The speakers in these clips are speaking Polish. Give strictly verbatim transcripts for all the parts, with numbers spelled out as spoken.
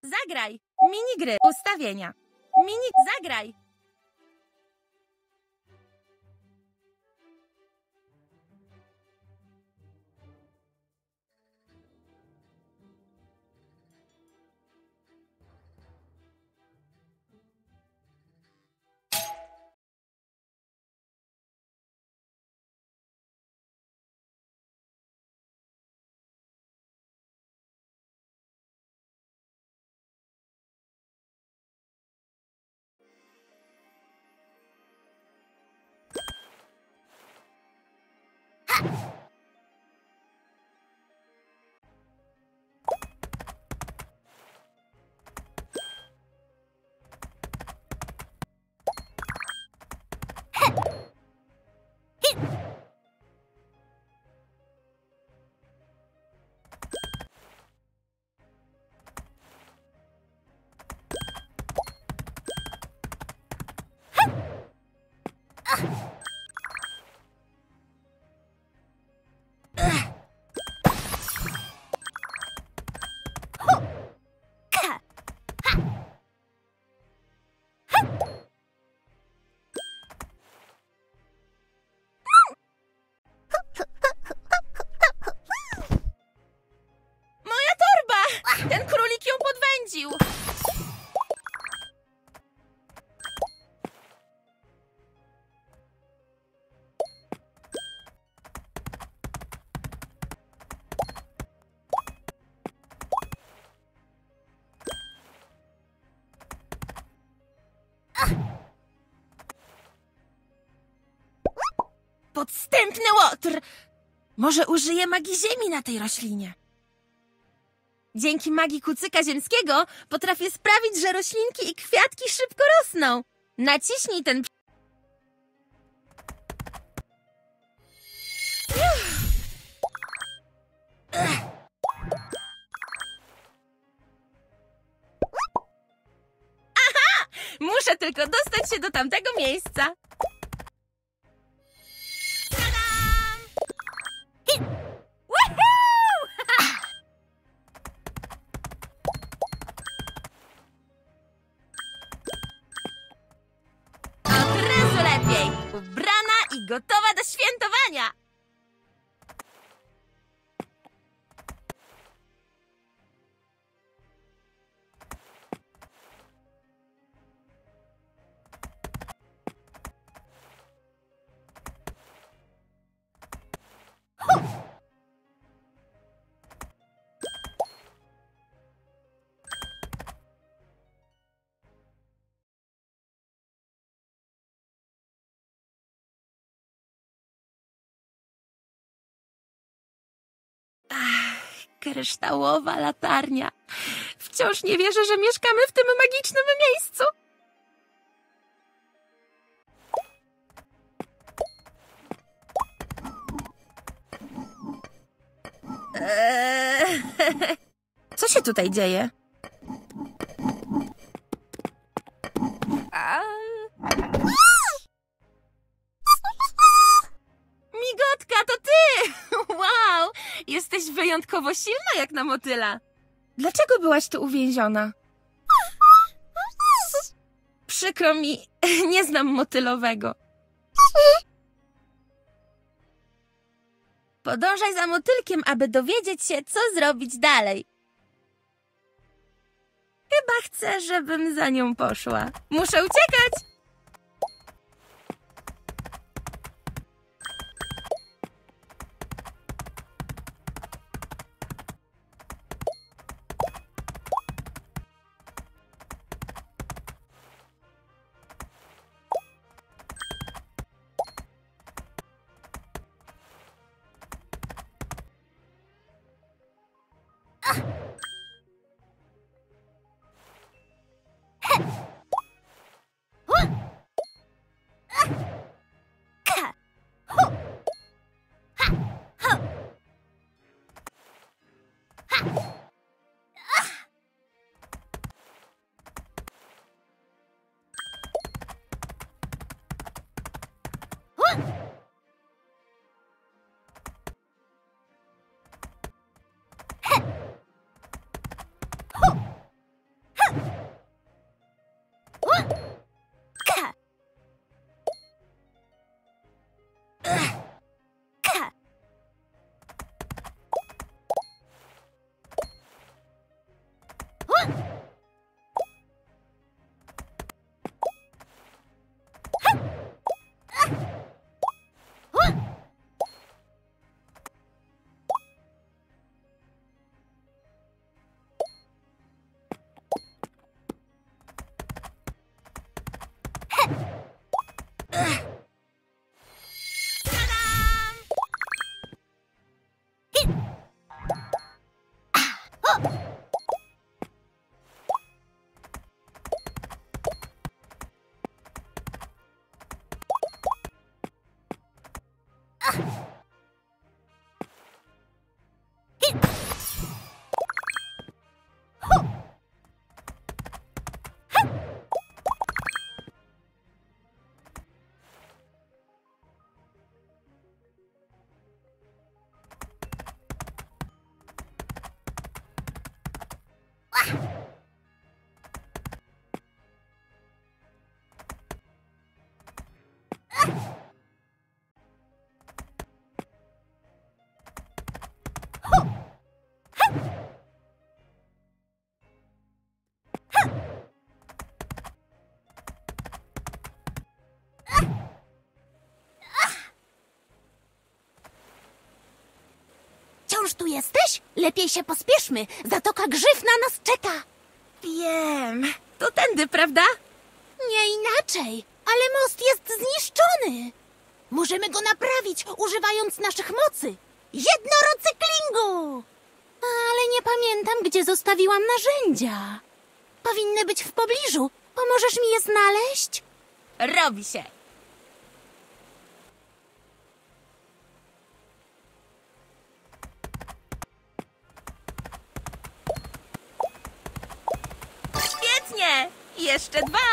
Zagraj. Minigry. Ustawienia. Mini... Zagraj. Ten królik ją podwędził! Podstępny łotr! Może użyję magii ziemi na tej roślinie. Dzięki magii kucyka ziemskiego potrafię sprawić, że roślinki i kwiatki szybko rosną. Naciśnij ten... Aha! Muszę tylko dostać się do tamtego miejsca. Ubrana i gotowa do świętowania! Ach, kryształowa latarnia. Wciąż nie wierzę, że mieszkamy w tym magicznym miejscu. Eee, co się tutaj dzieje? A... Migotka, to ty! Wow! Jesteś wyjątkowo silna jak na motyla. Dlaczego byłaś tu uwięziona? Przykro mi, nie znam motylowego. Podążaj za motylkiem, aby dowiedzieć się, co zrobić dalej. Chyba chcę, żebym za nią poszła. Muszę uciekać! Tadam! Wciąż tu jesteś? Lepiej się pospieszmy. Zatoka Grzyw na nas czeka. Wiem. To tędy, prawda? Nie inaczej, ale most jest zniszczony. Możemy go naprawić, używając naszych mocy. Jednorocyklingu! Ale nie pamiętam, gdzie zostawiłam narzędzia. Powinny być w pobliżu. Pomożesz mi je znaleźć? Robi się. Świetnie! Jeszcze dwa!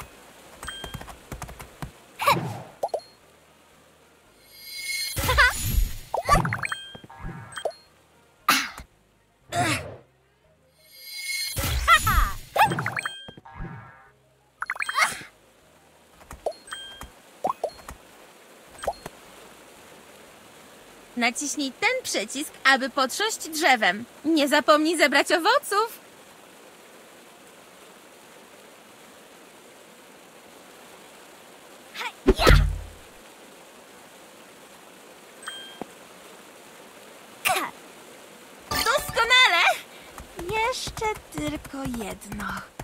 Naciśnij ten przycisk, aby potrząść drzewem. Nie zapomnij zebrać owoców. Doskonale! Jeszcze tylko jedno.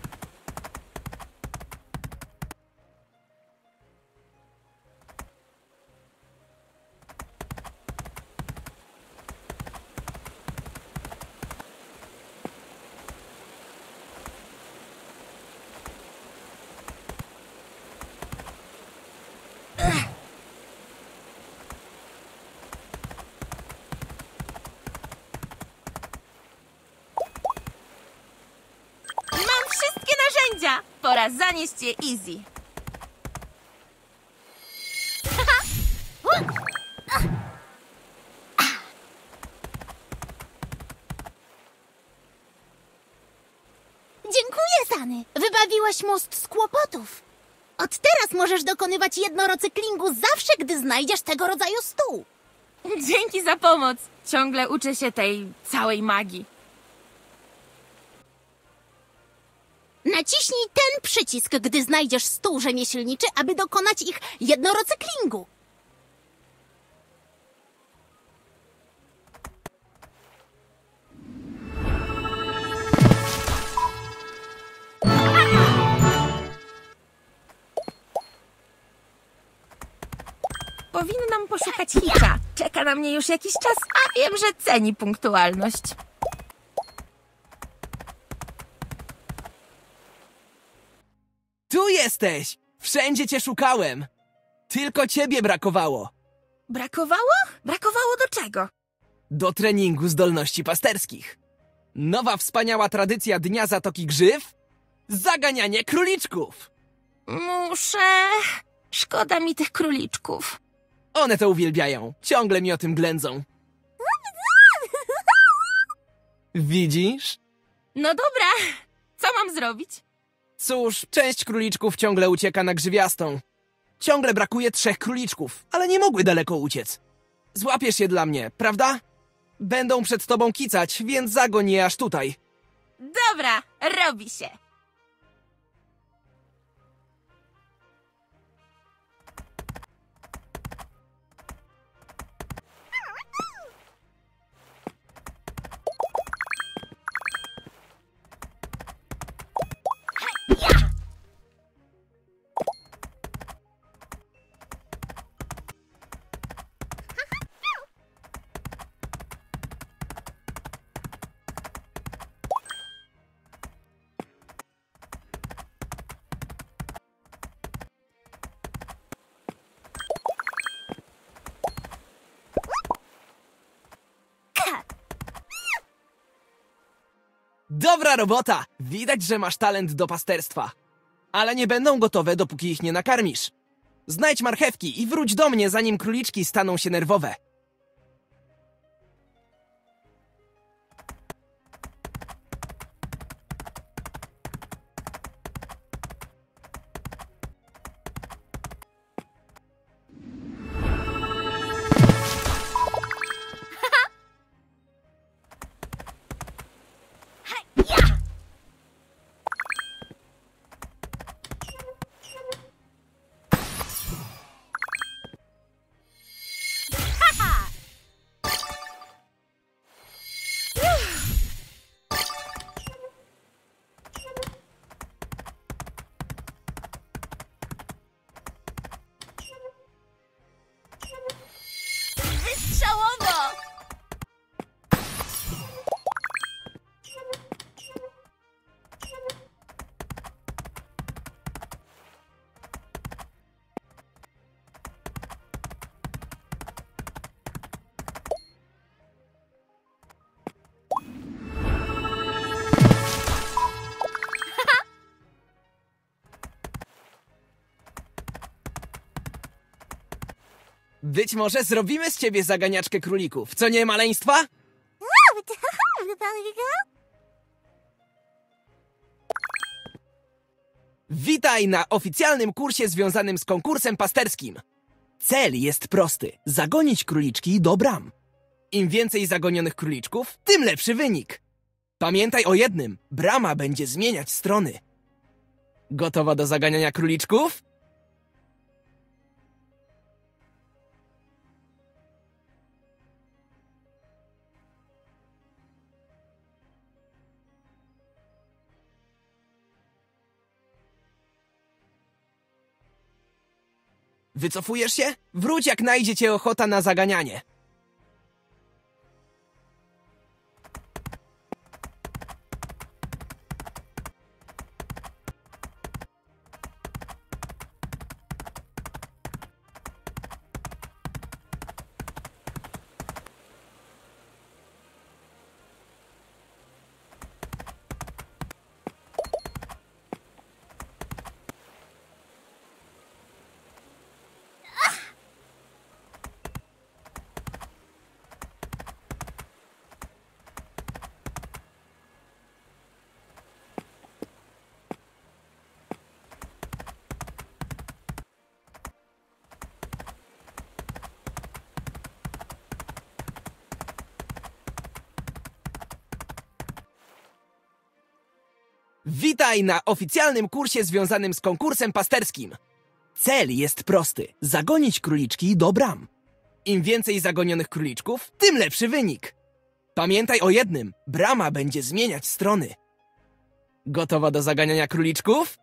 Mam wszystkie narzędzia! Pora zanieść je Easy. Dziękuję, Sany. Wybawiłaś most z kłopotów. Od teraz możesz dokonywać jednorocyklingu zawsze, gdy znajdziesz tego rodzaju stół. Dzięki za pomoc. Ciągle uczę się tej całej magii. Naciśnij ten przycisk, gdy znajdziesz stół rzemieślniczy, aby dokonać ich jednorocyklingu. Powinnam poszukać Hitcha. Czeka na mnie już jakiś czas, a wiem, że ceni punktualność. Tu jesteś! Wszędzie cię szukałem! Tylko ciebie brakowało! Brakowało? Brakowało do czego? Do treningu zdolności pasterskich. Nowa wspaniała tradycja Dnia Zatoki Grzyw? Zaganianie króliczków! Muszę... Szkoda mi tych króliczków. One to uwielbiają. Ciągle mi o tym ględzą. Widzisz? No dobra, co mam zrobić? Cóż, część króliczków ciągle ucieka na grzywiastą. Ciągle brakuje trzech króliczków, ale nie mogły daleko uciec. Złapiesz je dla mnie, prawda? Będą przed tobą kicać, więc zagoń je aż tutaj. Dobra, robi się. Dobra robota! Widać, że masz talent do pasterstwa. Ale nie będą gotowe, dopóki ich nie nakarmisz. Znajdź marchewki i wróć do mnie, zanim króliczki staną się nerwowe. Wystrzałowo! Być może zrobimy z ciebie zaganiaczkę królików, co nie, maleństwa? Witaj na oficjalnym kursie związanym z konkursem pasterskim. Cel jest prosty. Zagonić króliczki do bram. Im więcej zagonionych króliczków, tym lepszy wynik. Pamiętaj o jednym. Brama będzie zmieniać strony. Gotowa do zaganiania króliczków? Wycofujesz się? Wróć, jak najdzie cię ochota na zaganianie. Witaj na oficjalnym kursie związanym z konkursem pasterskim. Cel jest prosty. Zagonić króliczki do bram. Im więcej zagonionych króliczków, tym lepszy wynik. Pamiętaj o jednym. Brama będzie zmieniać strony. Gotowa do zaganiania króliczków?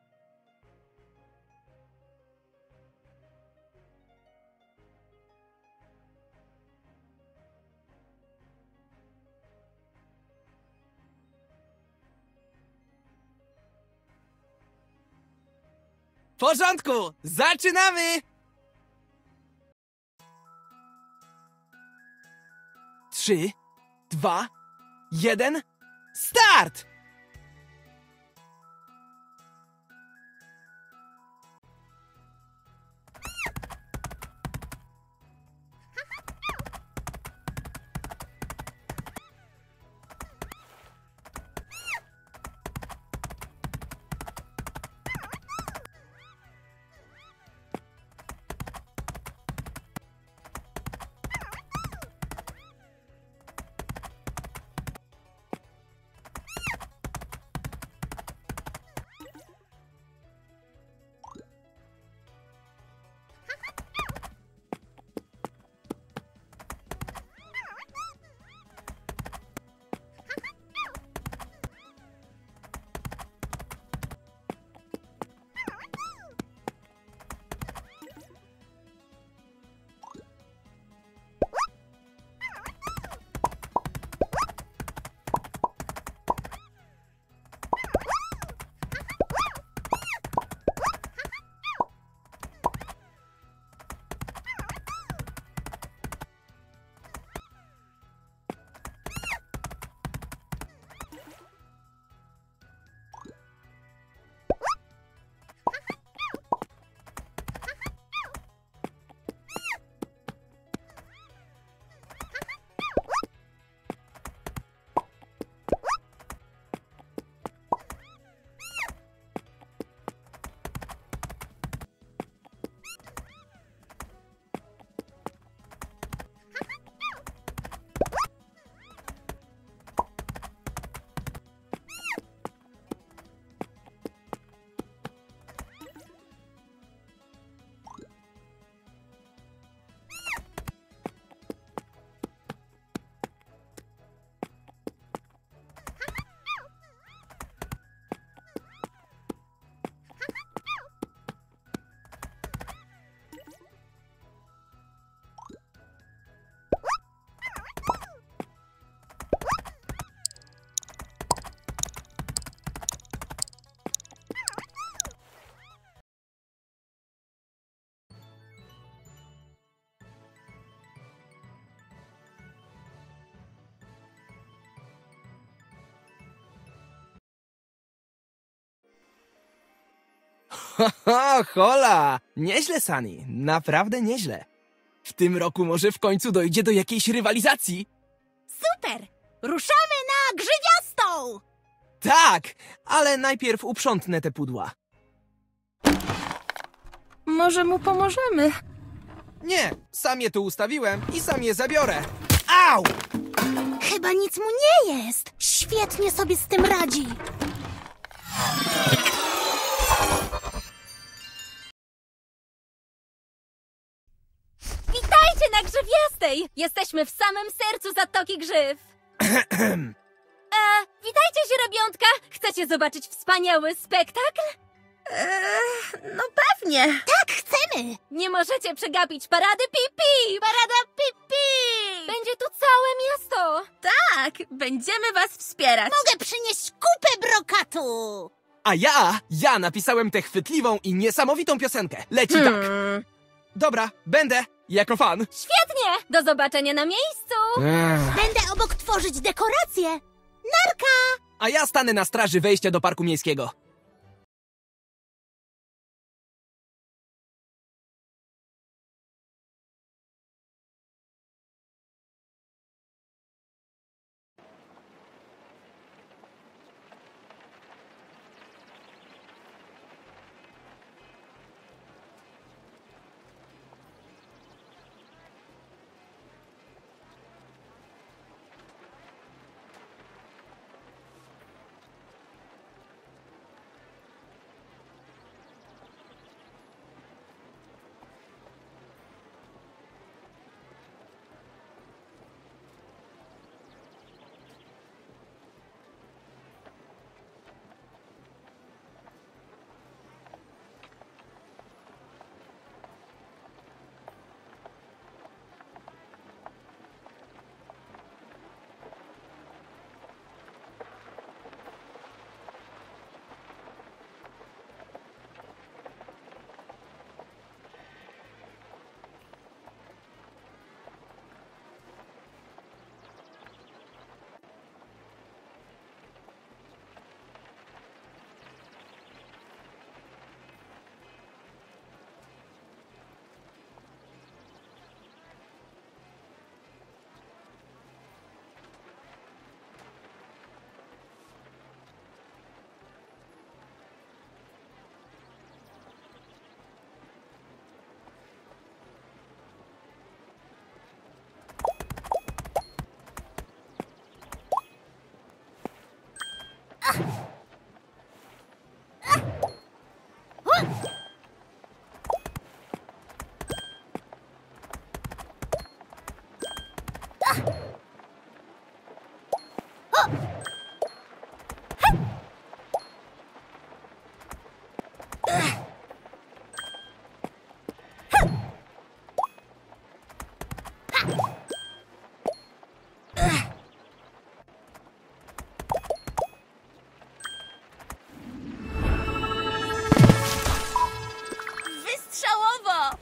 W porządku! Zaczynamy! Trzy, dwa, jeden, start! ho, hola! Nieźle, Sunny. Naprawdę nieźle. W tym roku może w końcu dojdzie do jakiejś rywalizacji. Super! Ruszamy na grzywiastą! Tak, ale najpierw uprzątnę te pudła. Może mu pomożemy? Nie, sam je tu ustawiłem i sam je zabiorę. Au! Chyba nic mu nie jest. Świetnie sobie z tym radzi. Witajcie na Grzywiastej! Jesteśmy w samym sercu Zatoki Grzyw. e, witajcie, sierobiątka! Chcecie zobaczyć wspaniały spektakl? Eee, no pewnie. Tak, chcemy! Nie możecie przegapić parady Pipi! Parada pipi! Będzie tu całe miasto! Tak, będziemy was wspierać. Mogę przynieść kupę brokatu! A ja, ja napisałem tę chwytliwą i niesamowitą piosenkę. Leci tak. Hmm. Dobra, będę, jako fan. Świetnie! Do zobaczenia na miejscu! Ech. Będę obok tworzyć dekoracje. Narka! A ja stanę na straży wejścia do parku miejskiego. Wystrzałowo!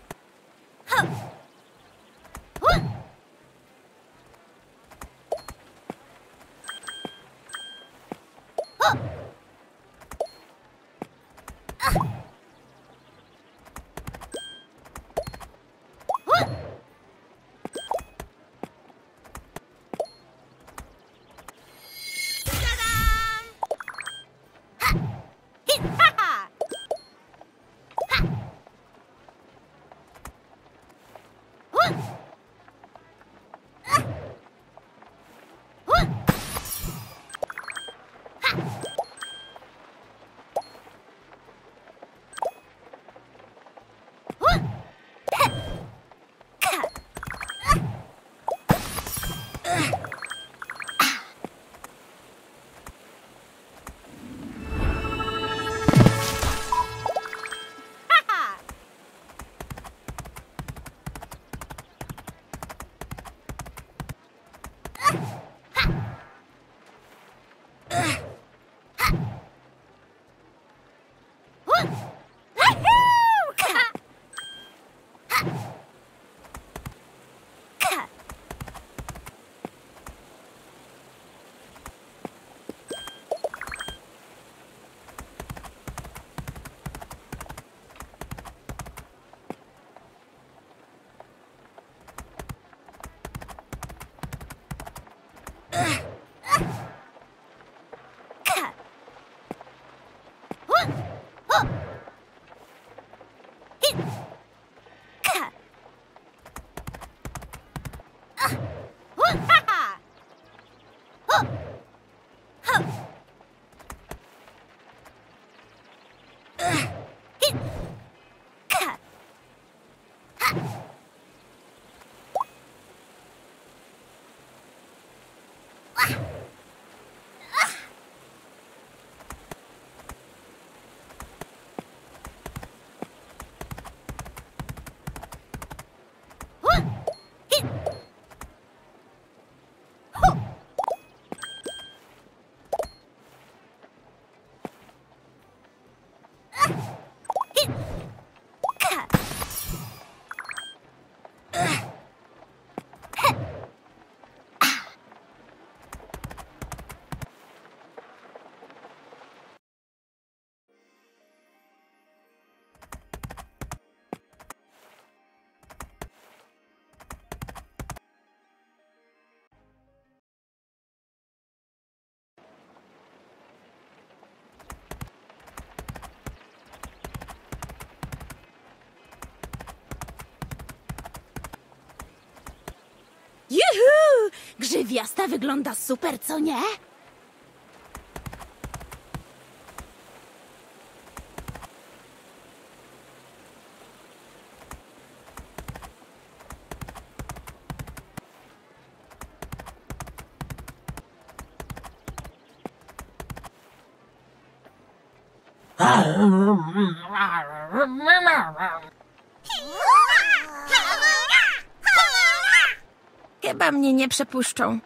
Grzywiasta wygląda super, co nie? Chyba mnie nie przepuszczą.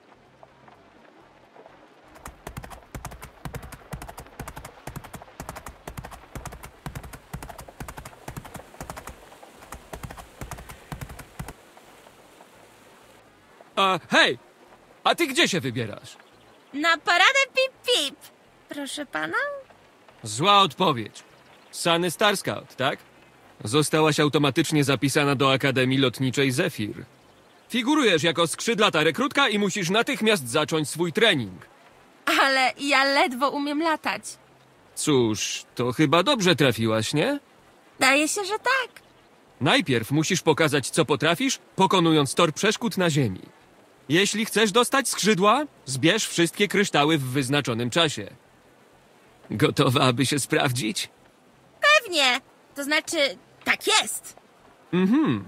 A, hej! A ty gdzie się wybierasz? Na paradę pip-pip. Proszę pana? Zła odpowiedź. Sunny Star Scout, tak? Zostałaś automatycznie zapisana do Akademii Lotniczej Zephyr. Figurujesz jako skrzydlata rekrutka i musisz natychmiast zacząć swój trening. Ale ja ledwo umiem latać. Cóż, to chyba dobrze trafiłaś, nie? Daje się, że tak. Najpierw musisz pokazać, co potrafisz, pokonując tor przeszkód na ziemi. Jeśli chcesz dostać skrzydła, zbierz wszystkie kryształy w wyznaczonym czasie. Gotowa, aby się sprawdzić? Pewnie. To znaczy, tak jest. Mhm.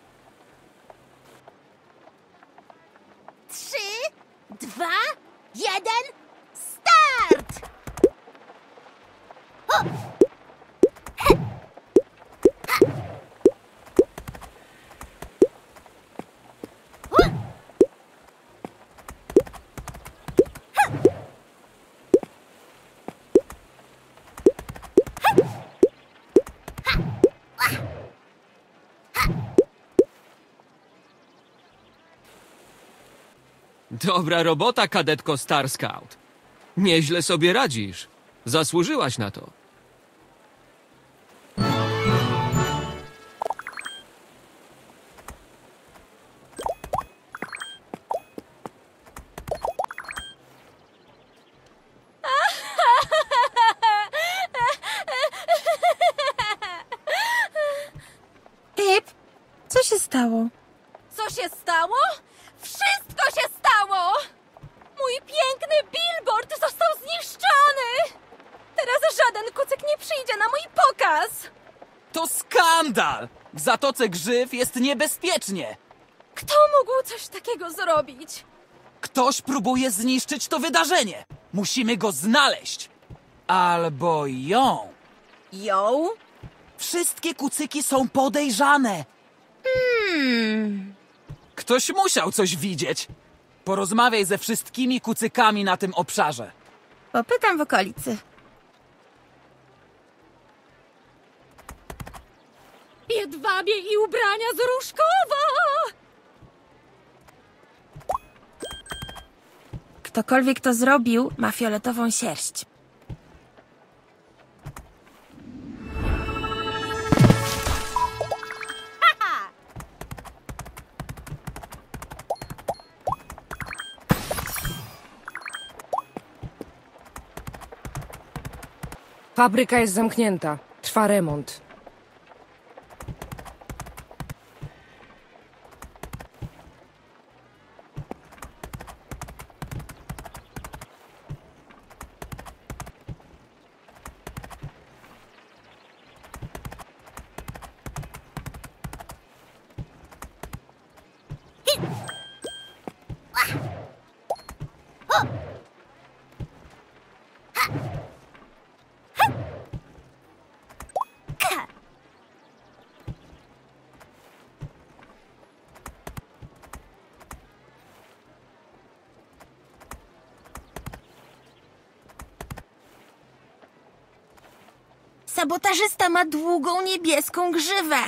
Trzy, dwa, jeden, start! O! Dobra robota, kadetko Star Scout. Nieźle sobie radzisz. Zasłużyłaś na to. Pip, co się stało? Co się stało? Wszystko się stało! Mój piękny billboard został zniszczony! Teraz żaden kucyk nie przyjdzie na mój pokaz! To skandal! W Zatoce Grzyw jest niebezpiecznie! Kto mógł coś takiego zrobić? Ktoś próbuje zniszczyć to wydarzenie! Musimy go znaleźć! Albo ją! Ją? Wszystkie kucyki są podejrzane! Hmm. Ktoś musiał coś widzieć! Porozmawiaj ze wszystkimi kucykami na tym obszarze. Popytam w okolicy. Jedwabie i ubrania z Różkowa! Ktokolwiek to zrobił, ma fioletową sierść. Fabryka jest zamknięta. Trwa remont. Sabotażysta ma długą niebieską grzywę.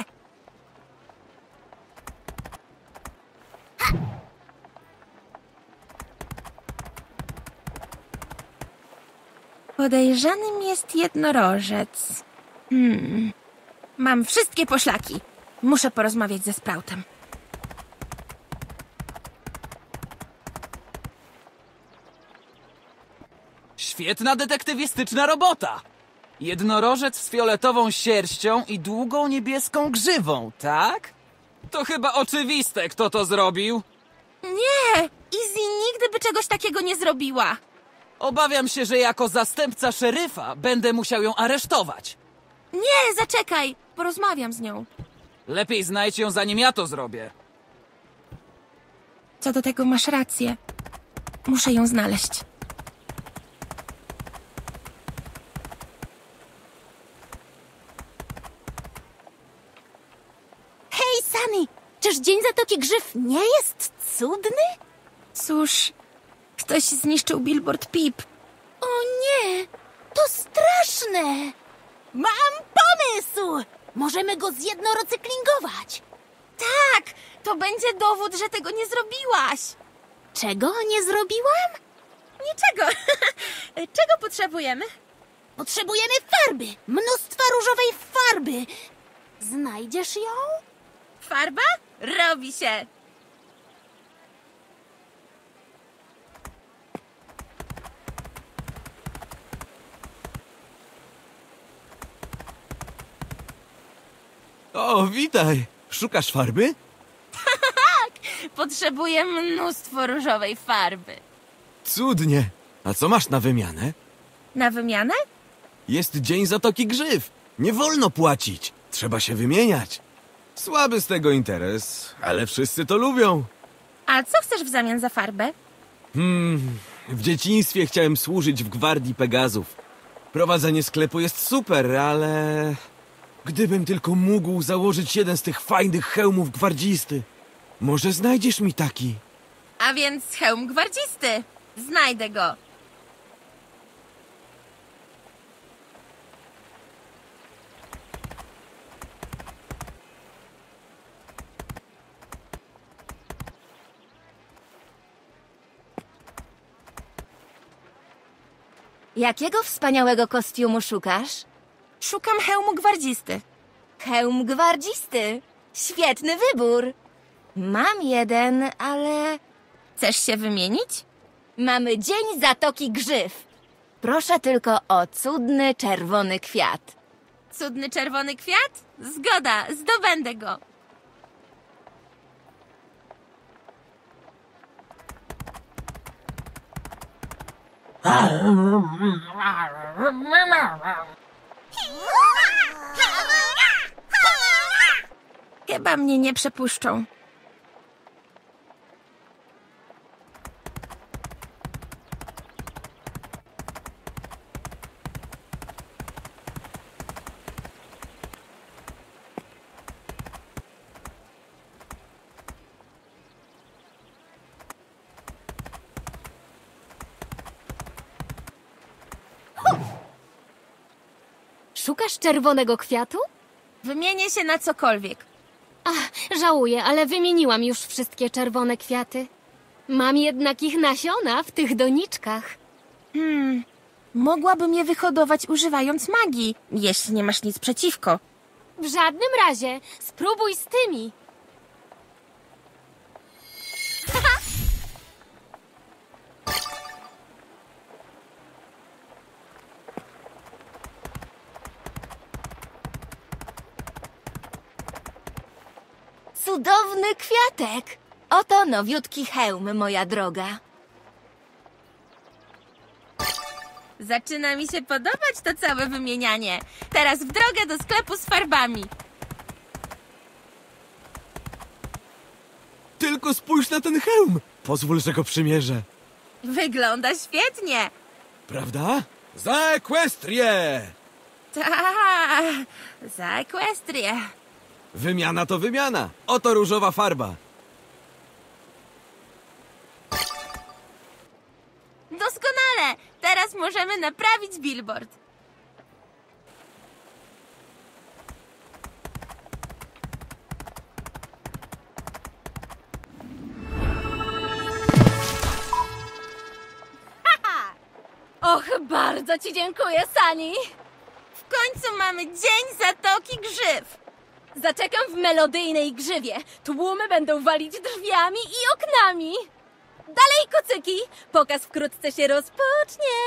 Podejrzanym jest jednorożec. Hmm. Mam wszystkie poszlaki. Muszę porozmawiać ze Sproutem. Świetna detektywistyczna robota! Jednorożec z fioletową sierścią i długą niebieską grzywą, tak? To chyba oczywiste, kto to zrobił. Nie! Izzy nigdy by czegoś takiego nie zrobiła. Obawiam się, że jako zastępca szeryfa będę musiał ją aresztować. Nie, zaczekaj. Porozmawiam z nią. Lepiej znajdź ją, zanim ja to zrobię. Co do tego masz rację. Muszę ją znaleźć. Hej, Sunny! Czyż Dzień Zatoki Grzyw nie jest cudny? Cóż, ktoś zniszczył billboard Pip. O nie! To straszne! Mam pomysł! Możemy go zjednorocyklingować. Tak, to będzie dowód, że tego nie zrobiłaś. Czego nie zrobiłam? Niczego. Czego potrzebujemy? Potrzebujemy farby! Mnóstwa różowej farby! Znajdziesz ją? Farba? Robi się. O, witaj! Szukasz farby? Potrzebuję mnóstwo różowej farby. Cudnie! A co masz na wymianę? Na wymianę? Jest Dzień Zatoki Grzyw. Nie wolno płacić. Trzeba się wymieniać. Słaby z tego interes, ale wszyscy to lubią. A co chcesz w zamian za farbę? Hmm, w dzieciństwie chciałem służyć w gwardii Pegazów. Prowadzenie sklepu jest super, ale... Gdybym tylko mógł założyć jeden z tych fajnych hełmów gwardzisty. Może znajdziesz mi taki? A więc hełm gwardzisty. Znajdę go. Jakiego wspaniałego kostiumu szukasz? Szukam hełmu gwardzisty. Hełm gwardzisty. Świetny wybór. Mam jeden, ale... Chcesz się wymienić? Mamy Dzień Zatoki Grzyw. Proszę tylko o cudny czerwony kwiat. Cudny czerwony kwiat? Zgoda, zdobędę go. Chyba mnie nie przepuszczą. Szukasz czerwonego kwiatu? Wymienię się na cokolwiek. Ach, żałuję, ale wymieniłam już wszystkie czerwone kwiaty. Mam jednak ich nasiona w tych doniczkach. Hmm, mogłabym je wyhodować używając magii, jeśli nie masz nic przeciwko. W żadnym razie. Spróbuj z tymi. Cudowny kwiatek. Oto nowiutki hełm, moja droga. Zaczyna mi się podobać to całe wymienianie. Teraz w drogę do sklepu z farbami. Tylko spójrz na ten hełm! Pozwól, że go przymierzę. Wygląda świetnie. Prawda? Za Ekwestrię! Ta, za Ekwestrię. Wymiana to wymiana. Oto różowa farba. Doskonale. Teraz możemy naprawić billboard. Och, bardzo ci dziękuję, Sunny. W końcu mamy Dzień Zatoki Grzyw. Zaczekam w melodyjnej grzywie. Tłumy będą walić drzwiami i oknami. Dalej, kucyki! Pokaz wkrótce się rozpocznie.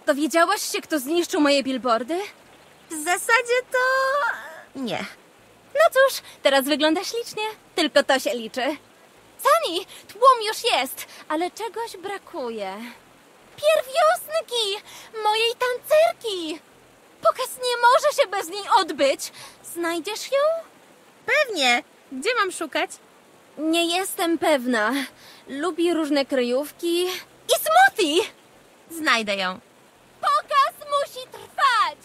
Dowiedziałaś się, kto zniszczył moje billboardy? W zasadzie to... nie. No cóż, teraz wygląda ślicznie. Tylko to się liczy. Sani, tłum już jest, ale czegoś brakuje. Pierwiosnki! Mojej tancerki! Pokaz nie może się bez niej odbyć. Znajdziesz ją? Pewnie. Gdzie mam szukać? Nie jestem pewna. Lubi różne kryjówki i smoothie! Znajdę ją. Pokaz musi trwać!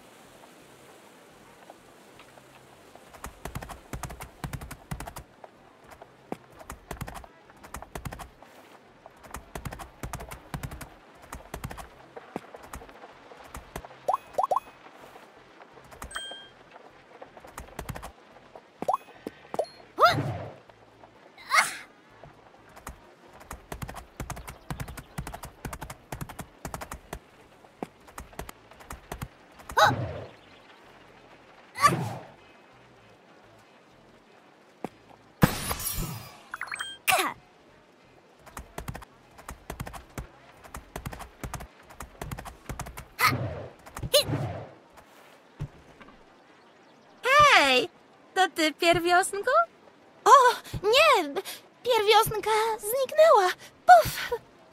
Hej! To ty, pierwiosnko? O, nie! Pierwiosnka zniknęła. Puf!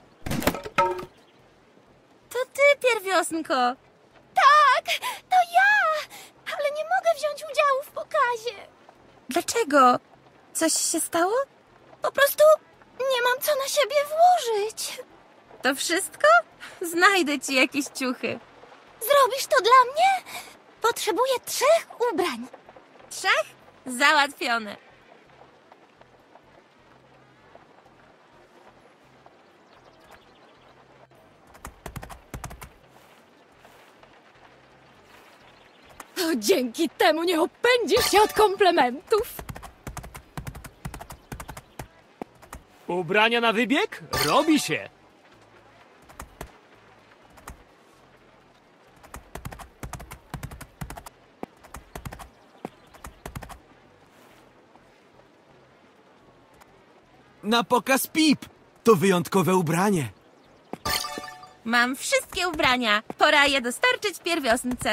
To ty, pierwiosnko. Tak, to ja! Ale nie mogę wziąć udziału w pokazie. Dlaczego? Coś się stało? Po prostu nie mam co na siebie włożyć. To wszystko? Znajdę ci jakieś ciuchy. Zrobisz to dla mnie? Potrzebuję trzech ubrań. Trzech? Załatwione. O, dzięki temu nie opędzisz się od komplementów. Ubrania na wybieg? Robi się! Na pokaz Pip! To wyjątkowe ubranie. Mam wszystkie ubrania. Pora je dostarczyć pierwiosnce.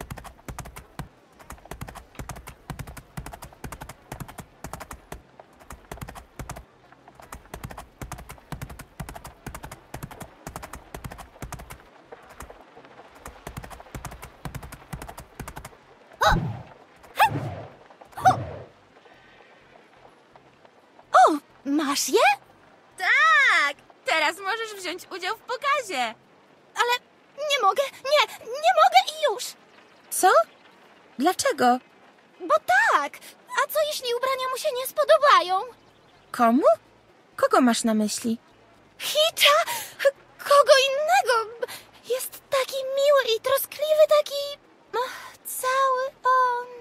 Masz je? Tak! Teraz możesz wziąć udział w pokazie. Ale nie mogę, nie, nie mogę i już. Co? Dlaczego? Bo tak. A co jeśli ubrania mu się nie spodobają? Komu? Kogo masz na myśli? Hitcha? Kogo innego? Jest taki miły i troskliwy, taki... No, cały on.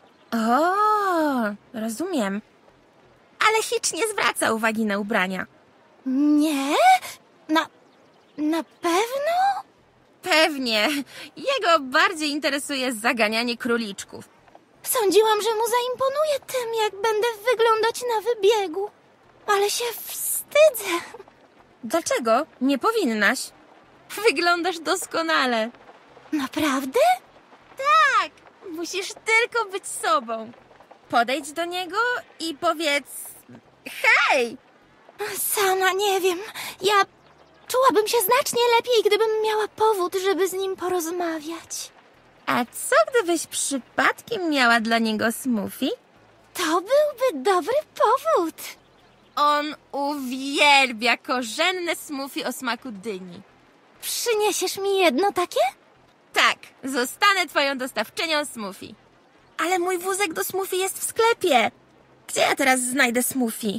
O, rozumiem. Ale Hitch nie zwraca uwagi na ubrania. Nie? Na... na pewno? Pewnie. Jego bardziej interesuje zaganianie króliczków. Sądziłam, że mu zaimponuje tym, jak będę wyglądać na wybiegu. Ale się wstydzę. Dlaczego? Nie powinnaś. Wyglądasz doskonale. Naprawdę? Tak! Musisz tylko być sobą. Podejdź do niego i powiedz... Hej! Sama nie wiem. Ja czułabym się znacznie lepiej, gdybym miała powód, żeby z nim porozmawiać. A co gdybyś przypadkiem miała dla niego smoothie? To byłby dobry powód. On uwielbia korzenne smoothie o smaku dyni. Przyniesiesz mi jedno takie? Tak, zostanę twoją dostawczynią smoothie. Ale mój wózek do smoothie jest w sklepie. Gdzie ja teraz znajdę smoothie?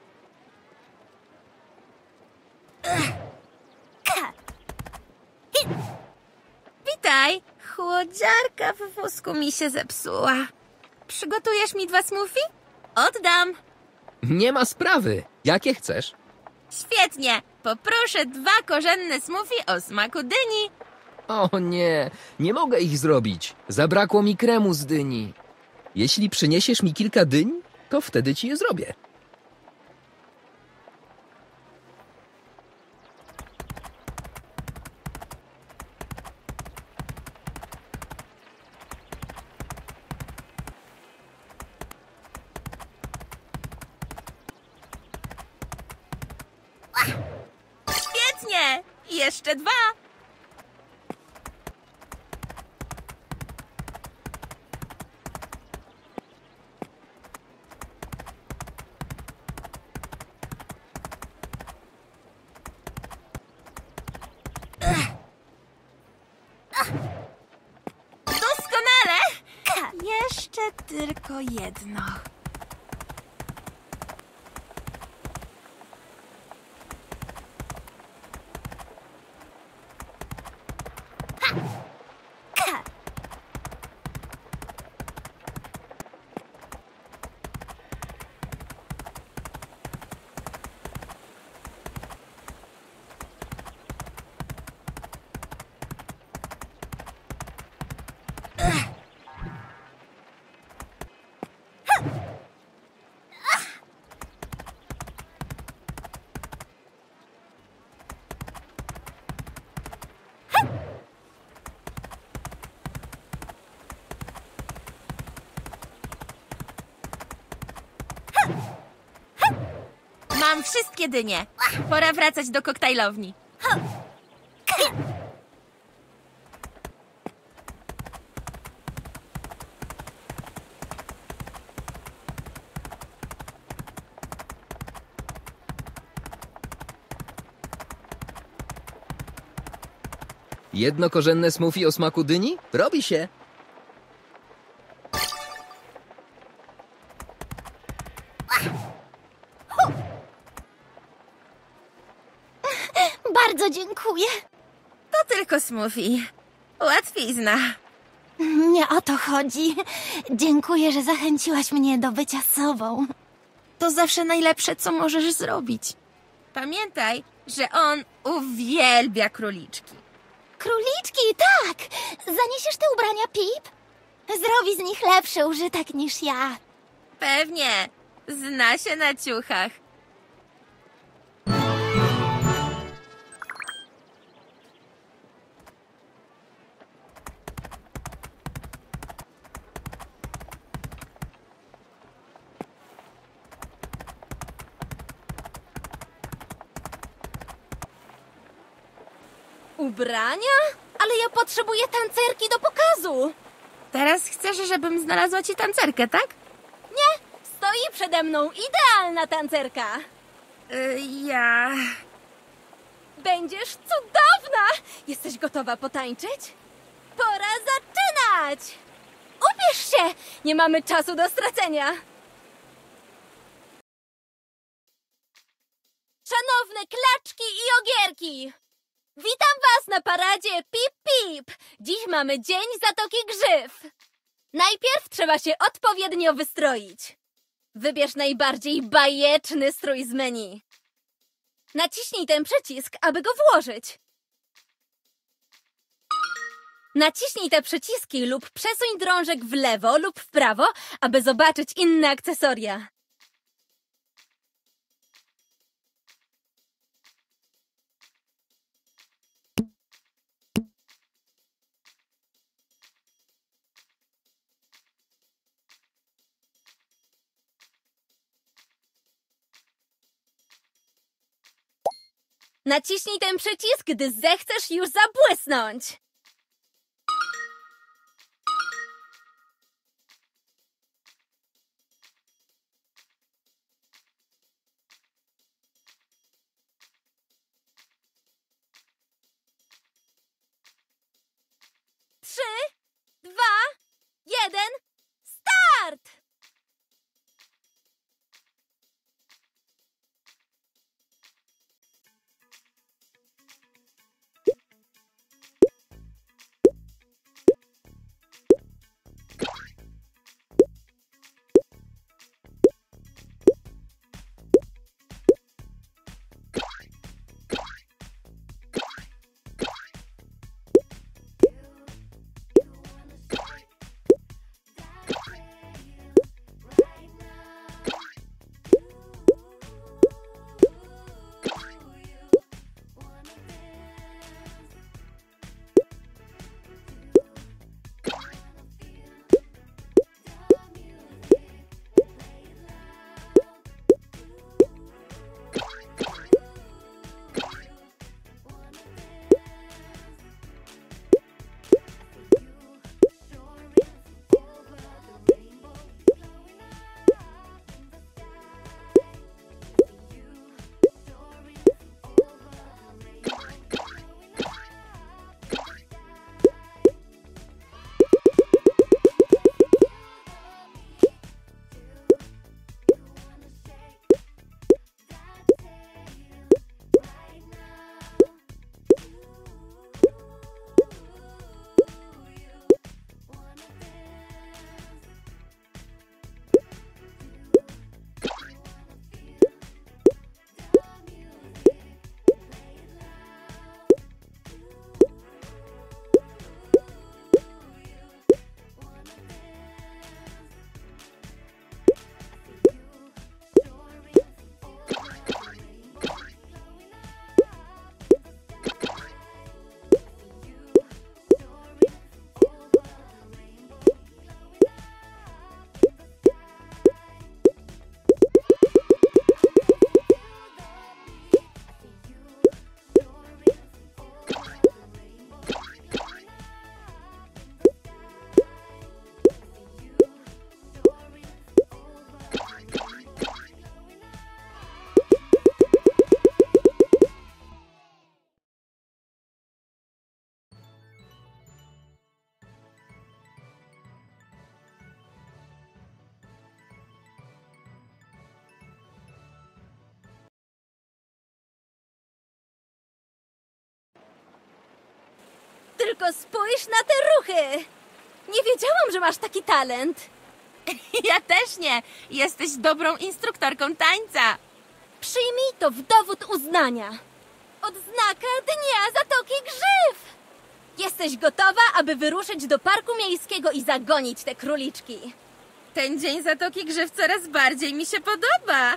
Ech. Ka. I... Witaj. Chłodziarka w wózku mi się zepsuła. Przygotujesz mi dwa smoothie? Oddam. Nie ma sprawy. Jakie chcesz? Świetnie. Poproszę dwa korzenne smoothie o smaku dyni. O nie, nie mogę ich zrobić. Zabrakło mi kremu z dyni. Jeśli przyniesiesz mi kilka dyń, to wtedy ci je zrobię. Jeszcze dwa. Doskonale! Jeszcze tylko jedno. Mam wszystkie dynie. Pora wracać do koktajlowni. Jedno korzenne smoothie o smaku dyni? Robi się. Bardzo dziękuję. To tylko smoothie. Łatwizna. Nie o to chodzi. Dziękuję, że zachęciłaś mnie do bycia sobą. To zawsze najlepsze, co możesz zrobić. Pamiętaj, że on uwielbia króliczki. Króliczki, tak! Zaniesiesz te ubrania, Pip? Zrobi z nich lepszy użytek niż ja. Pewnie. Zna się na ciuchach. Ubrania? Ale ja potrzebuję tancerki do pokazu. Teraz chcesz, żebym znalazła ci tancerkę, tak? Nie, stoi przede mną idealna tancerka. Y, ja... Będziesz cudowna! Jesteś gotowa potańczyć? Pora zaczynać! Ubierz się! Nie mamy czasu do stracenia. Szanowne klaczki i ogierki! Witam was na paradzie Pip Pip! Dziś mamy Dzień Zatoki Grzyw. Najpierw trzeba się odpowiednio wystroić. Wybierz najbardziej bajeczny strój z menu. Naciśnij ten przycisk, aby go włożyć. Naciśnij te przyciski lub przesuń drążek w lewo lub w prawo, aby zobaczyć inne akcesoria. Naciśnij ten przycisk, gdy zechcesz już zabłysnąć. Trzy, dwa, jeden, start! tylko spójrz na te ruchy! Nie wiedziałam, że masz taki talent. Ja też nie. Jesteś dobrą instruktorką tańca. Przyjmij to w dowód uznania. Odznaka Dnia Zatoki Grzyw! Jesteś gotowa, aby wyruszyć do parku miejskiego i zagonić te króliczki. Ten dzień Zatoki Grzyw coraz bardziej mi się podoba.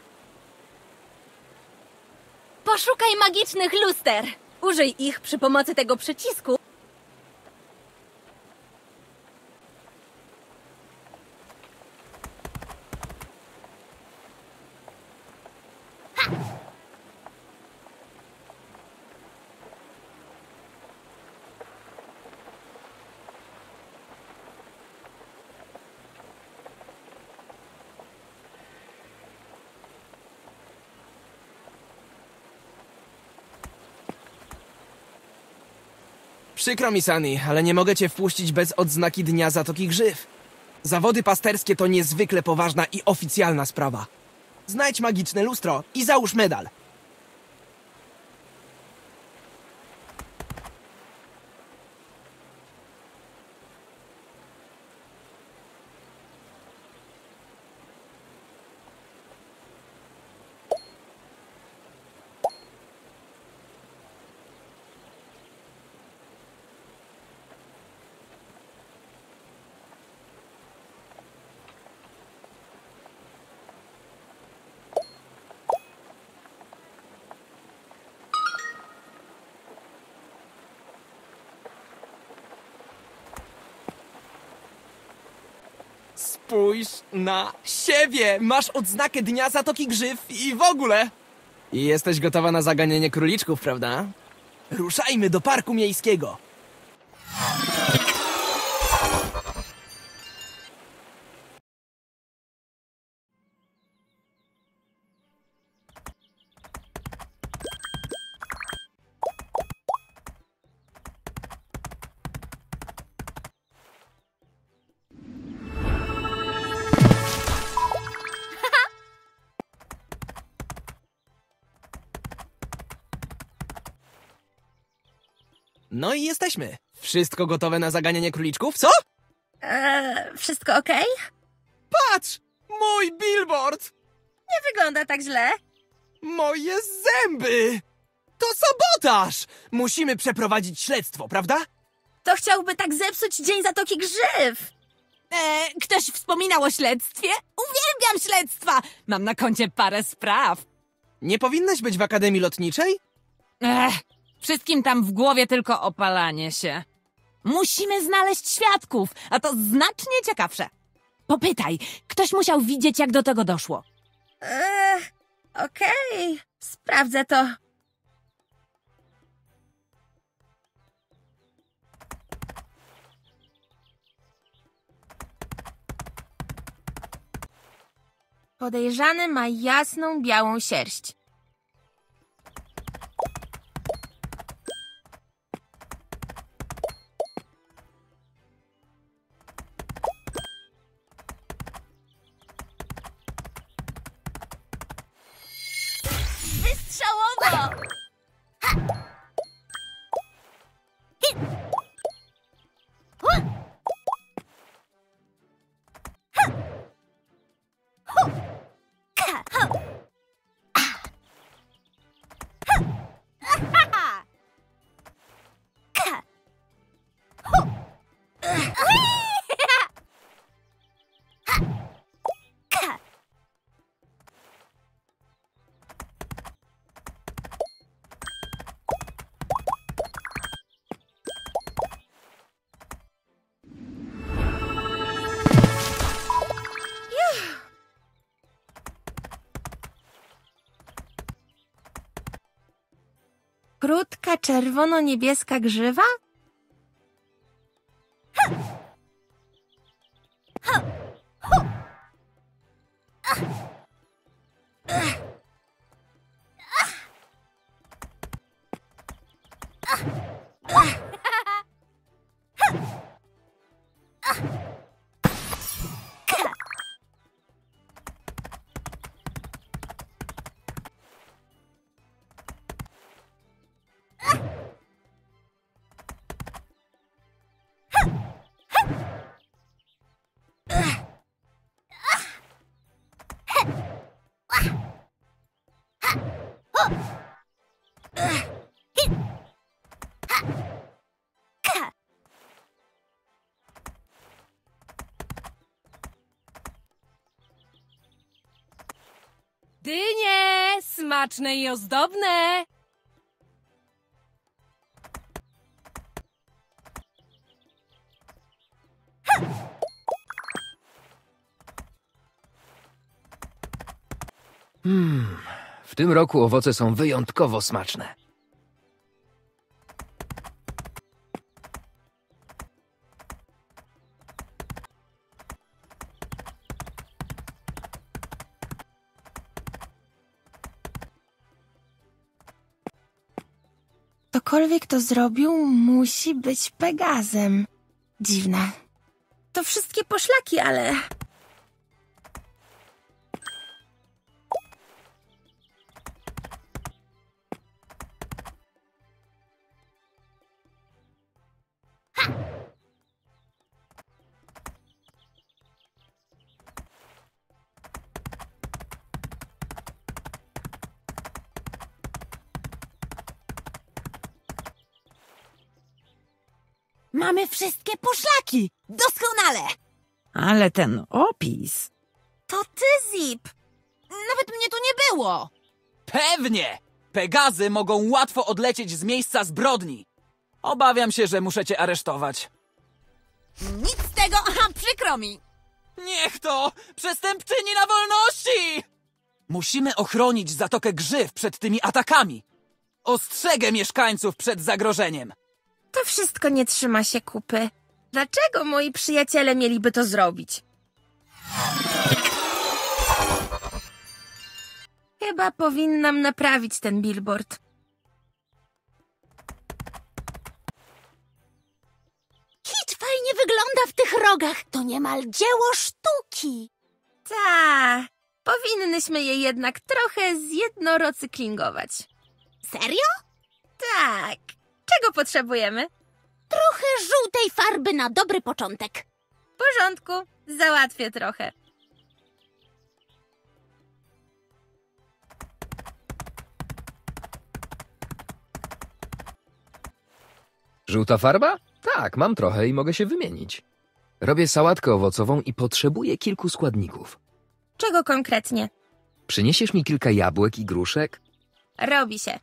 Poszukaj magicznych luster. Użyj ich przy pomocy tego przycisku. Przykro mi, Sunny, ale nie mogę cię wpuścić bez odznaki Dnia Zatoki Grzyw. Zawody pasterskie to niezwykle poważna i oficjalna sprawa. Znajdź magiczne lustro i załóż medal. Spójrz na siebie! Masz odznakę Dnia Zatoki Grzyw i w ogóle! I jesteś gotowa na zaganianie króliczków, prawda? Ruszajmy do parku miejskiego! No i jesteśmy. Wszystko gotowe na zaganianie króliczków? Co? Eee, wszystko okej? Patrz! Mój billboard! Nie wygląda tak źle. Moje zęby! To sabotaż! Musimy przeprowadzić śledztwo, prawda? To chciałby tak zepsuć Dzień Zatoki Grzyw. E, ktoś wspominał o śledztwie? Uwielbiam śledztwa! Mam na koncie parę spraw. Nie powinnaś być w Akademii Lotniczej? Ech, wszystkim tam w głowie tylko opalanie się. Musimy znaleźć świadków, a to znacznie ciekawsze. Popytaj, ktoś musiał widzieć, jak do tego doszło. Eee, okej. Sprawdzę to. Podejrzany ma jasną, białą sierść. Wystrzałowo! Krótka, czerwono-niebieska grzywa? Dynie! Smaczne i ozdobne! Hmm, w tym roku owoce są wyjątkowo smaczne. Ktokolwiek to zrobił, musi być Pegazem. Dziwne. To wszystkie poszlaki, ale... Mamy wszystkie poszlaki! Doskonale! Ale ten opis... To ty, Zip! Nawet mnie tu nie było! Pewnie! Pegazy mogą łatwo odlecieć z miejsca zbrodni. Obawiam się, że muszę cię aresztować. Nic z tego, aha, przykro mi! Niech to! Przestępczyni na wolności! Musimy ochronić Zatokę Grzyw przed tymi atakami. Ostrzegę mieszkańców przed zagrożeniem. To wszystko nie trzyma się kupy. Dlaczego moi przyjaciele mieliby to zrobić? Chyba powinnam naprawić ten billboard. Kit fajnie wygląda w tych rogach. To niemal dzieło sztuki. Ta, powinnyśmy je jednak trochę zjednorocyklingować. Serio? Tak. Czego potrzebujemy? Trochę żółtej farby na dobry początek. W porządku, załatwię trochę. Żółta farba? Tak, mam trochę i mogę się wymienić. Robię sałatkę owocową i potrzebuję kilku składników. Czego konkretnie? Przyniesiesz mi kilka jabłek i gruszek? Robi się.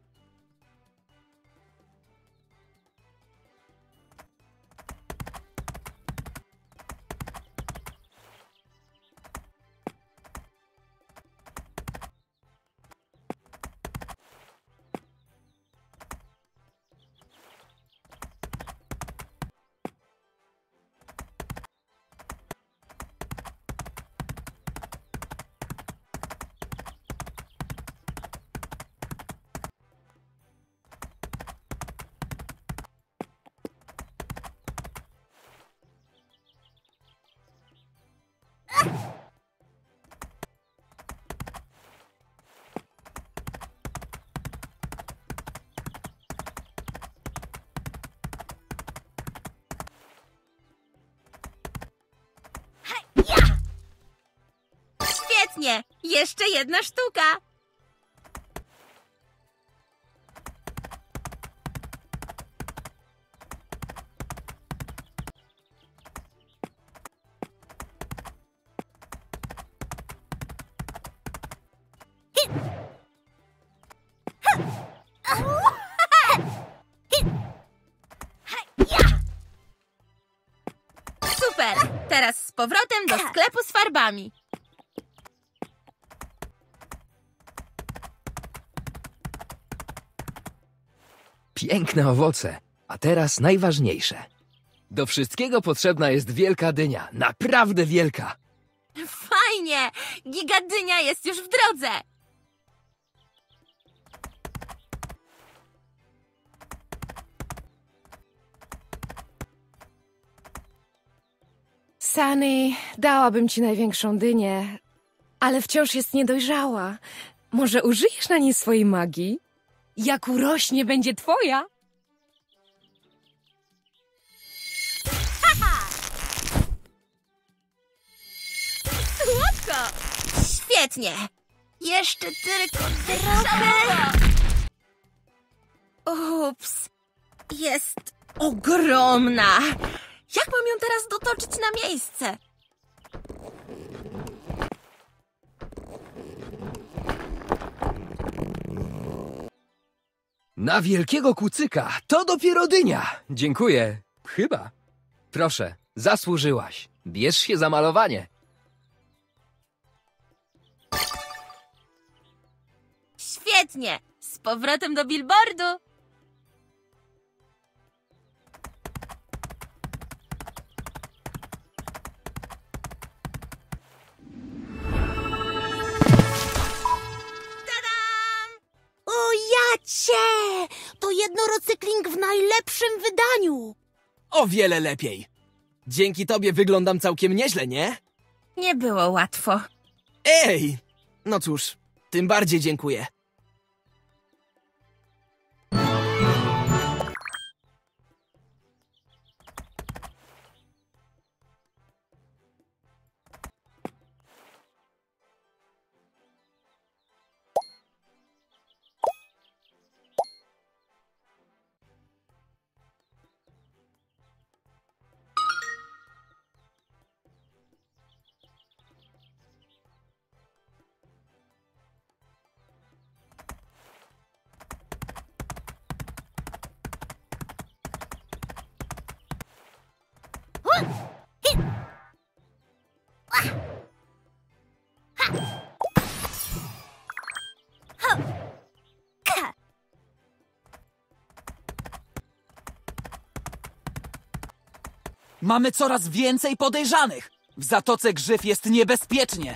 Świetnie! Jeszcze jedna sztuka! Super! Teraz z powrotem do sklepu z farbami. Piękne owoce. A teraz najważniejsze. Do wszystkiego potrzebna jest wielka dynia. Naprawdę wielka. Fajnie! Gigadynia jest już w drodze! Sunny, dałabym ci największą dynię, ale wciąż jest niedojrzała. Może użyjesz na niej swojej magii? Jak urośnie, będzie twoja. Słodko! Świetnie! Jeszcze tylko trochę... Ups! Jest ogromna! Jak mam ją teraz dotoczyć na miejsce? Na wielkiego kucyka to dopiero dynia. Dziękuję. Chyba. Proszę, zasłużyłaś. Bierz się za malowanie. Świetnie! Z powrotem do billboardu! O jacie! To jednorocykling w najlepszym wydaniu! O wiele lepiej. Dzięki tobie wyglądam całkiem nieźle, nie? Nie było łatwo. Ej! No cóż, tym bardziej dziękuję. Mamy coraz więcej podejrzanych. W Zatoce Grzyw jest niebezpiecznie.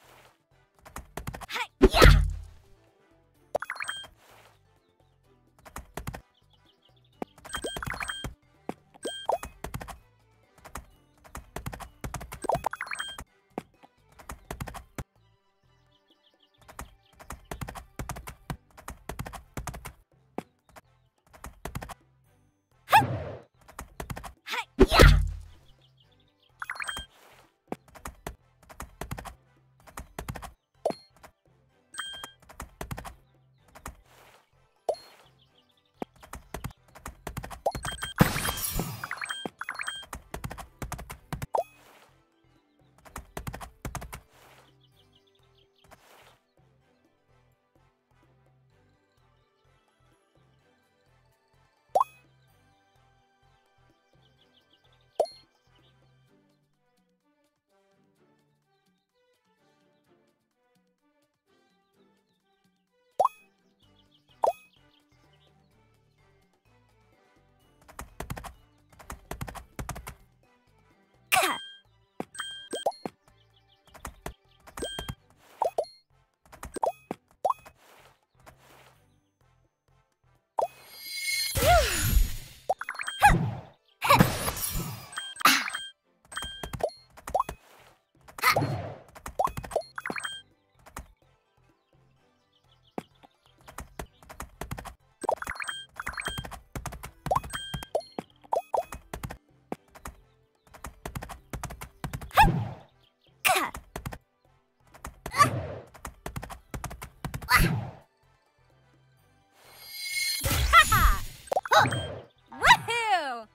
Woohoo!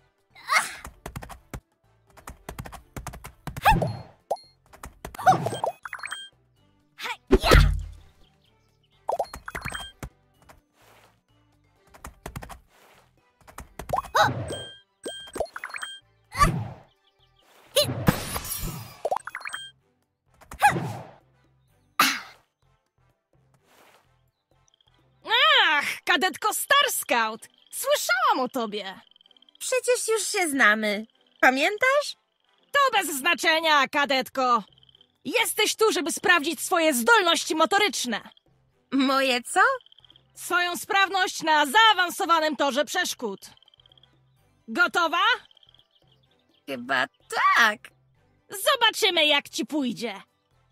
Ach, kadetko Star Scout! Słyszałam o tobie. Przecież już się znamy. Pamiętasz? To bez znaczenia, kadetko. Jesteś tu, żeby sprawdzić swoje zdolności motoryczne. Moje co? Swoją sprawność na zaawansowanym torze przeszkód. Gotowa? Chyba tak. Zobaczymy, jak ci pójdzie.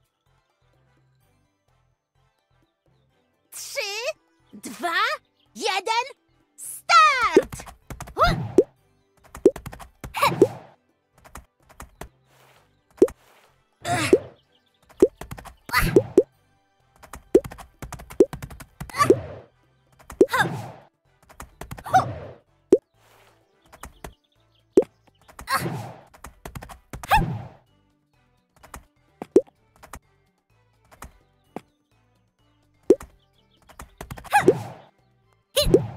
Trzy, dwa, jeden, start! Hit!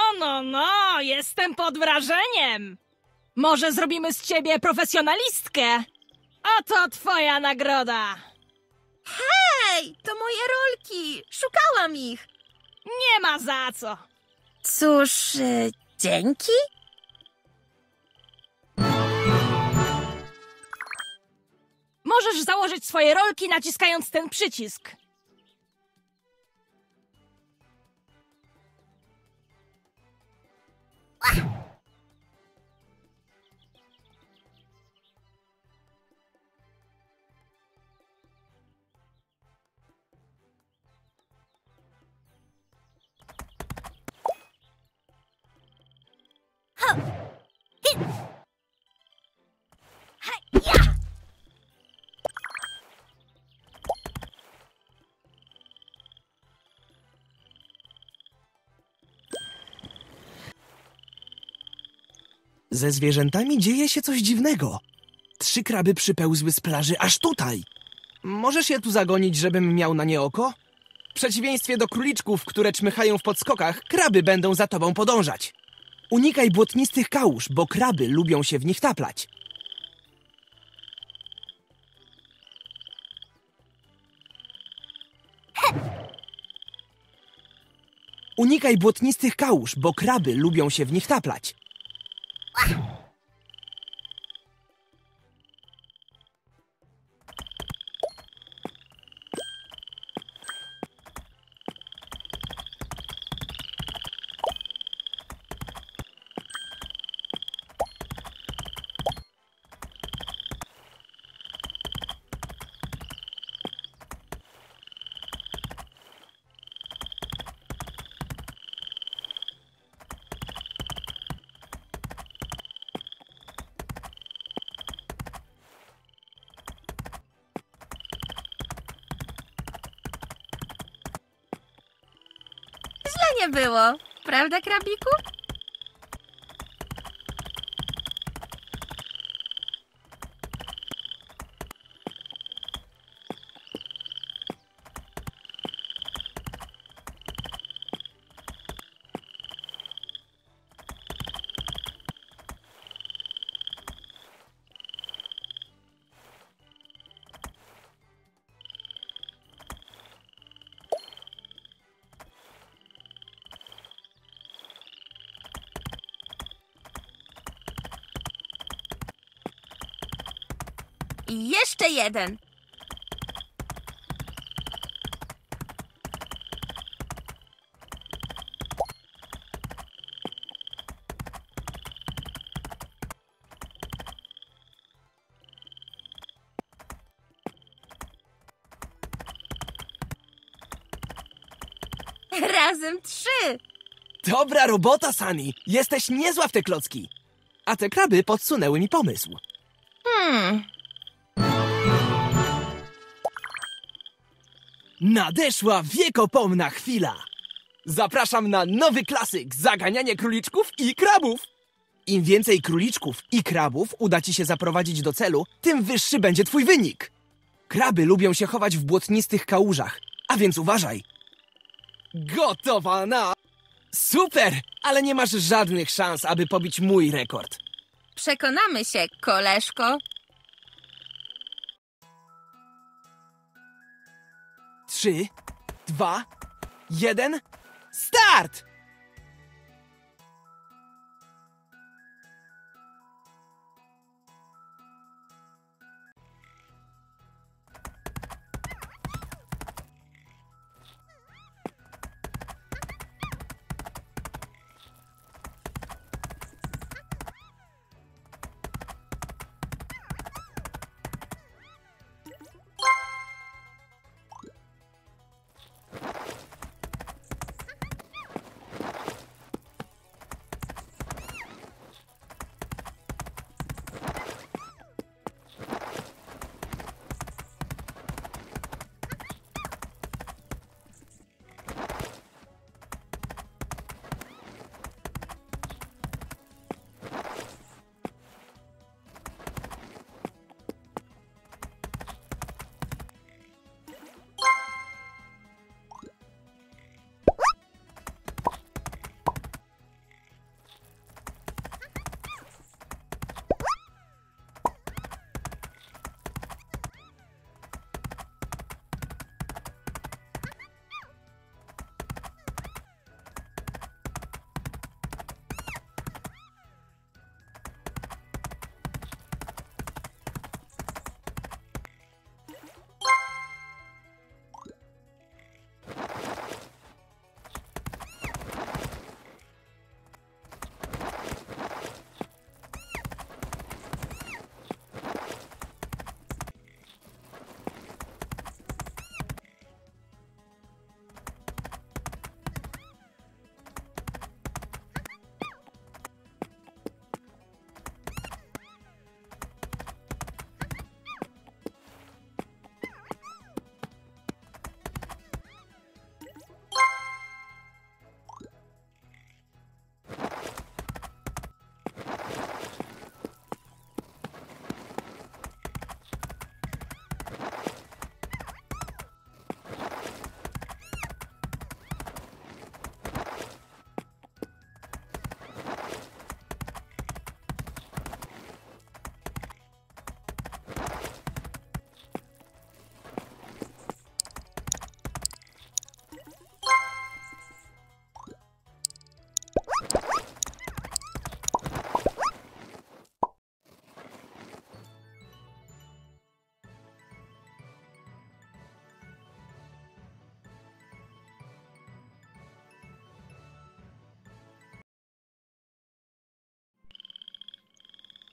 no, no, jestem pod wrażeniem. Może zrobimy z ciebie profesjonalistkę? Oto twoja nagroda. Hej, to moje rolki! Szukałam ich! Nie ma za co. Cóż, y, dzięki? Możesz założyć swoje rolki naciskając ten przycisk. Ze zwierzętami dzieje się coś dziwnego. Trzy kraby przypełzły z plaży aż tutaj. Możesz je tu zagonić, żebym miał na nie oko? W przeciwieństwie do króliczków, które czmychają w podskokach, kraby będą za tobą podążać. Unikaj błotnistych kałuż, bo kraby lubią się w nich taplać. Unikaj błotnistych kałuż, bo kraby lubią się w nich taplać. Źle nie było, prawda, krabiku? I jeszcze jeden. Razem trzy. Dobra robota, Sunny. Jesteś niezła w te klocki. A te kraby podsunęły mi pomysł. Hmm. Nadeszła wiekopomna chwila! Zapraszam na nowy klasyk zaganianie króliczków i krabów! Im więcej króliczków i krabów uda ci się zaprowadzić do celu, tym wyższy będzie twój wynik. Kraby lubią się chować w błotnistych kałużach, a więc uważaj. Gotowa na... Super! Ale nie masz żadnych szans, aby pobić mój rekord. Przekonamy się, koleżko. Trzy, dwa, jeden, start!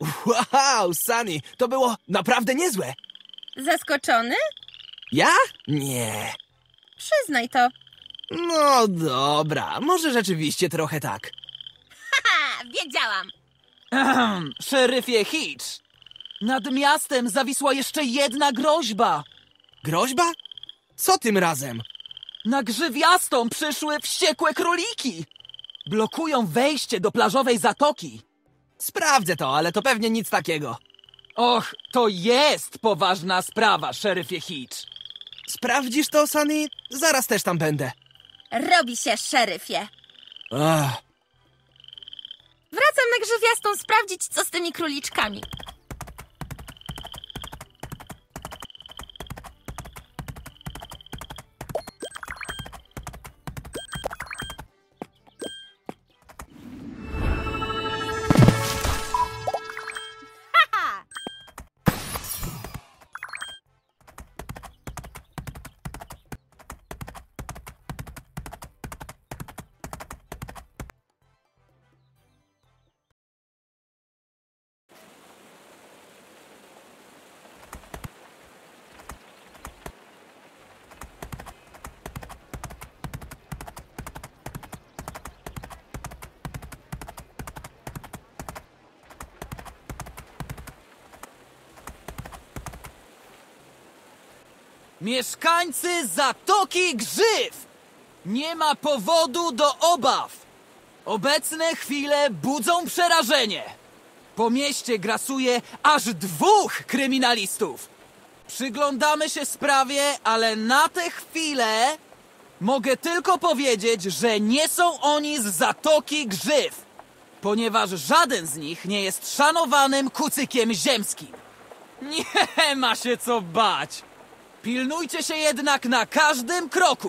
Wow, Sunny, to było naprawdę niezłe. Zaskoczony? Ja? Nie. Przyznaj to. No dobra, może rzeczywiście trochę tak. Ha, wiedziałam. Ahem, szeryfie Hitch. Nad miastem zawisła jeszcze jedna groźba. Groźba? Co tym razem? Na grzywiastą przyszły wściekłe króliki. Blokują wejście do plażowej zatoki. Sprawdzę to, ale to pewnie nic takiego. Och, to jest poważna sprawa, szeryfie Hitch. Sprawdzisz to, Sunny? Zaraz też tam będę. Robi się, szeryfie. Ach. Wracam na grzywiastą sprawdzić, co z tymi króliczkami. Mieszkańcy Zatoki Grzyw! Nie ma powodu do obaw. Obecne chwile budzą przerażenie. Po mieście grasuje aż dwóch kryminalistów. Przyglądamy się sprawie, ale na tę chwilę mogę tylko powiedzieć, że nie są oni z Zatoki Grzyw, ponieważ żaden z nich nie jest szanowanym kucykiem ziemskim. Nie ma się co bać. Pilnujcie się jednak na każdym kroku.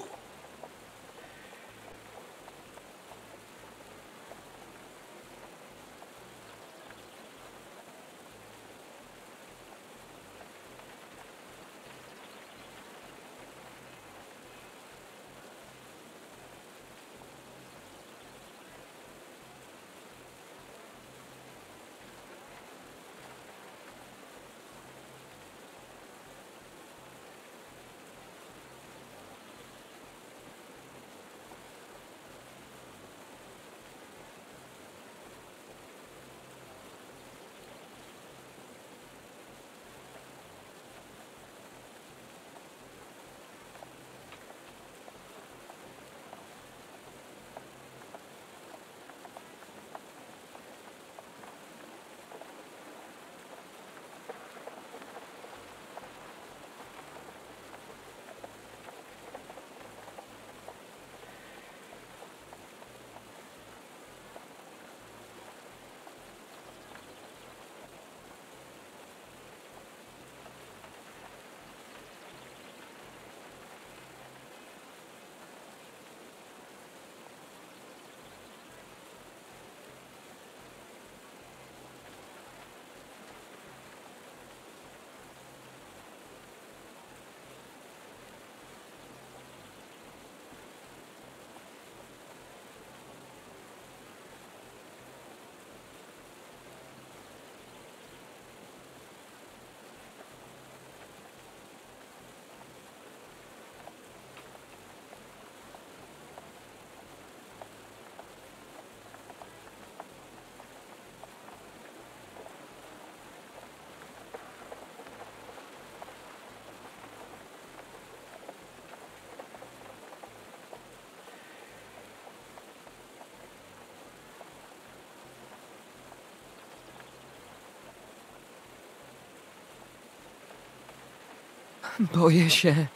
Boję się.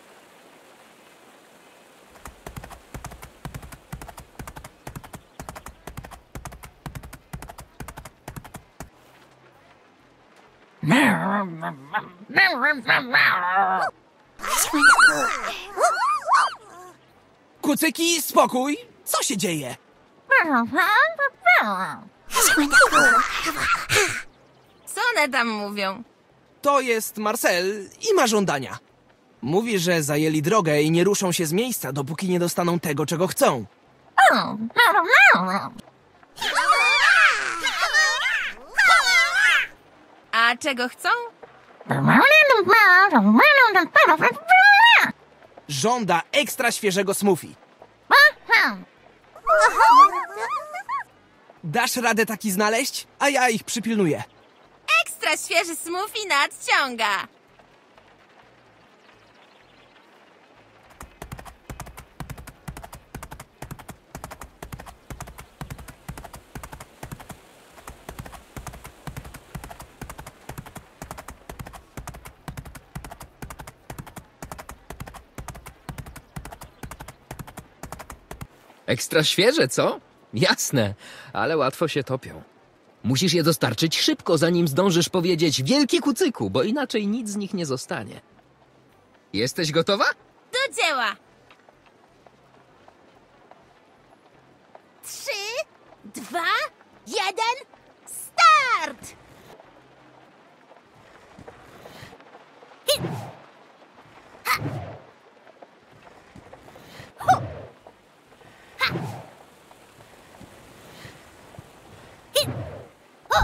Kucyki, spokój! Co się dzieje? Co one tam mówią? To jest Marcel i ma żądania. Mówi, że zajęli drogę i nie ruszą się z miejsca, dopóki nie dostaną tego, czego chcą. A czego chcą? Żąda ekstra świeżego smoothie. Dasz radę taki znaleźć? A ja ich przypilnuję. Ekstra świeży smoothie nadciąga. Ekstra świeże, co? Jasne, ale łatwo się topią. Musisz je dostarczyć szybko, zanim zdążysz powiedzieć wielki kucyku, bo inaczej nic z nich nie zostanie. Jesteś gotowa? Do dzieła. Trzy, dwa, jeden, start! Hit. Ha. Hu. Ha. Hit. Hu.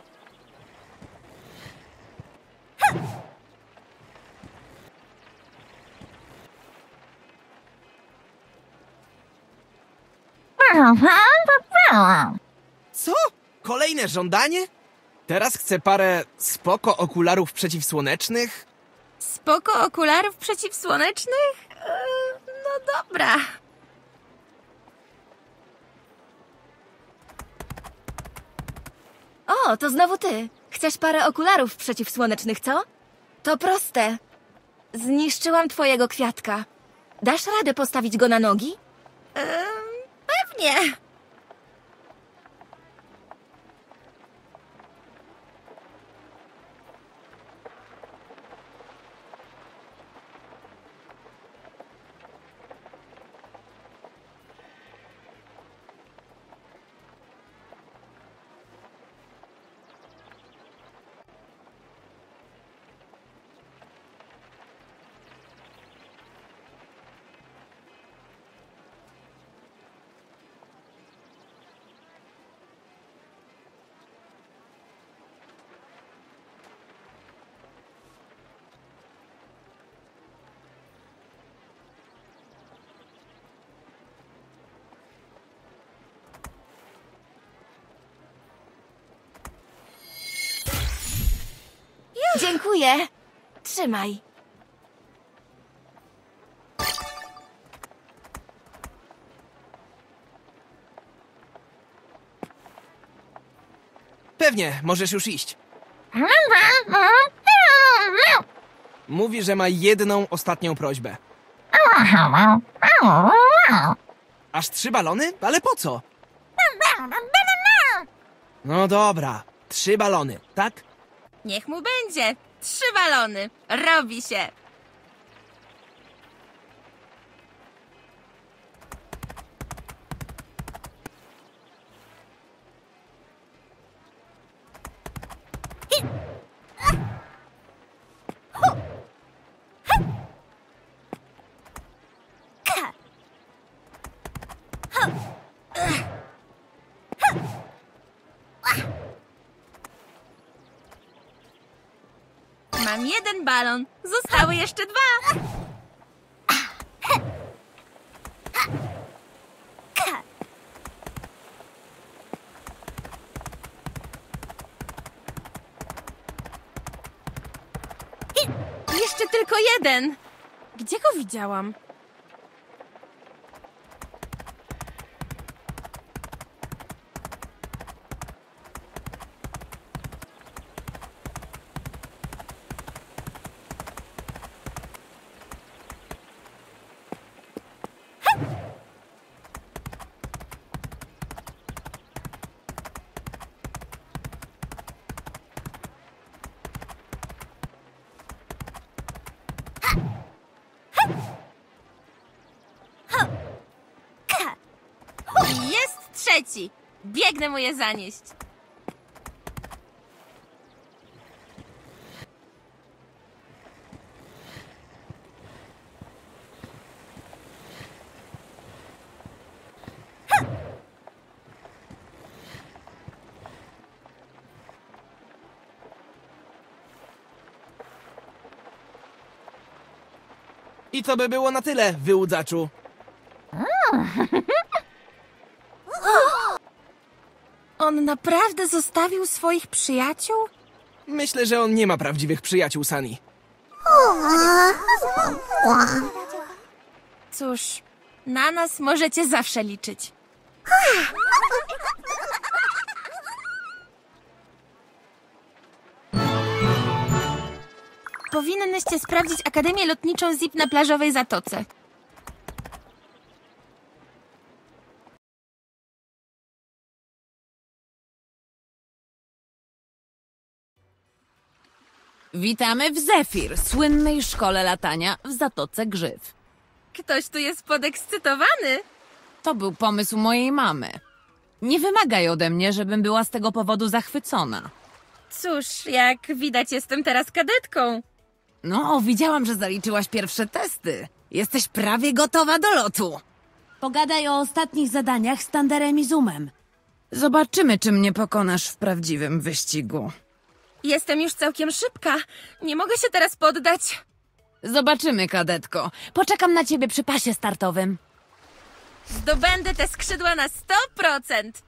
Ha. Co? Kolejne żądanie? Teraz chcę parę spoko okularów przeciwsłonecznych? Spoko okularów przeciwsłonecznych? Eee, no dobra. O, to znowu ty. Chcesz parę okularów przeciwsłonecznych, co? To proste. Zniszczyłam twojego kwiatka. Dasz radę postawić go na nogi? Eee, pewnie. Dziękuję. Trzymaj. Pewnie, możesz już iść. Mówi, że ma jedną ostatnią prośbę. Aż trzy balony? Ale po co? No dobra, trzy balony, tak? Niech mu będzie. Trzy balony. Robi się. Hit. Hu. Ha. Ka. Hu. Ugh. Ha. Ach. Mam jeden balon. Zostały jeszcze dwa. Jeszcze tylko jeden. Gdzie go widziałam? I jest trzeci. Biegnę mu je zanieść. I to by było na tyle, wyłudzaczu. On naprawdę zostawił swoich przyjaciół? Myślę, że on nie ma prawdziwych przyjaciół, Sunny. Cóż, na nas możecie zawsze liczyć. Powinnyście sprawdzić Akademię Lotniczą Zip na plażowej zatoce. Witamy w Zefir, słynnej szkole latania w Zatoce Grzyw. Ktoś tu jest podekscytowany. To był pomysł mojej mamy. Nie wymagaj ode mnie, żebym była z tego powodu zachwycona. Cóż, jak widać, jestem teraz kadetką. No, widziałam, że zaliczyłaś pierwsze testy. Jesteś prawie gotowa do lotu. Pogadaj o ostatnich zadaniach z Tanderem i Zoomem. Zobaczymy, czy mnie pokonasz w prawdziwym wyścigu. Jestem już całkiem szybka. Nie mogę się teraz poddać. Zobaczymy, kadetko. Poczekam na ciebie przy pasie startowym. Zdobędę te skrzydła na sto procent.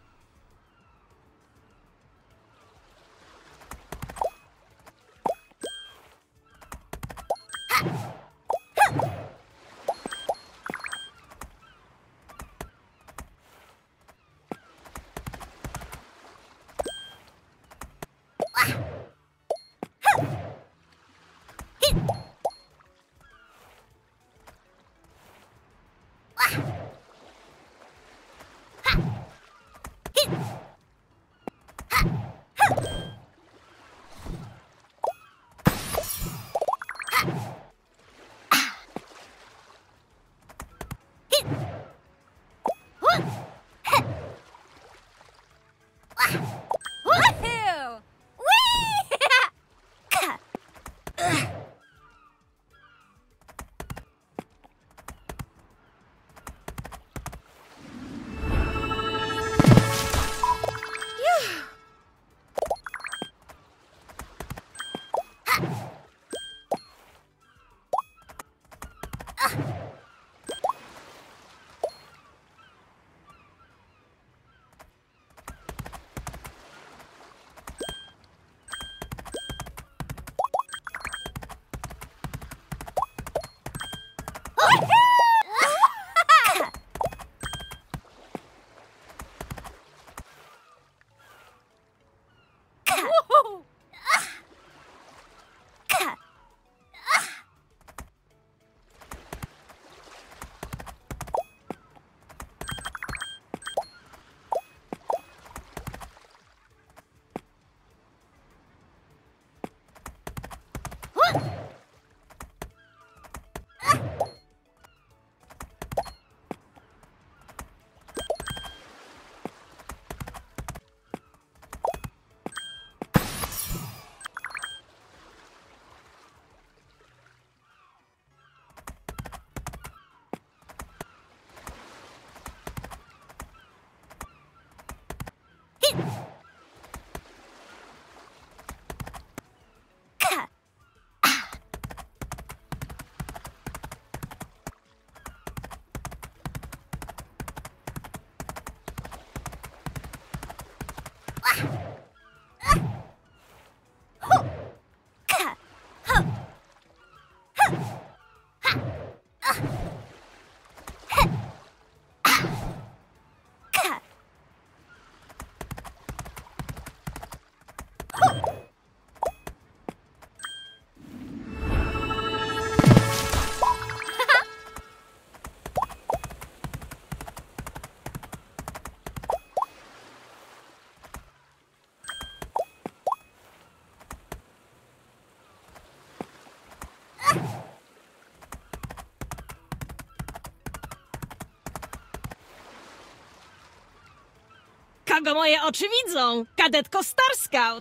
Kogo moje oczy widzą? Kadetko Star Scout!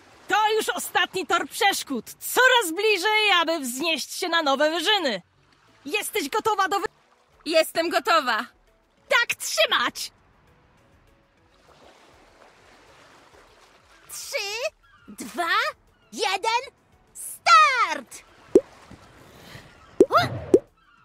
To już ostatni tor przeszkód. Coraz bliżej, aby wznieść się na nowe wyżyny. Jesteś gotowa do wy... Jestem gotowa. Tak trzymać! Trzy, dwa, jeden, start!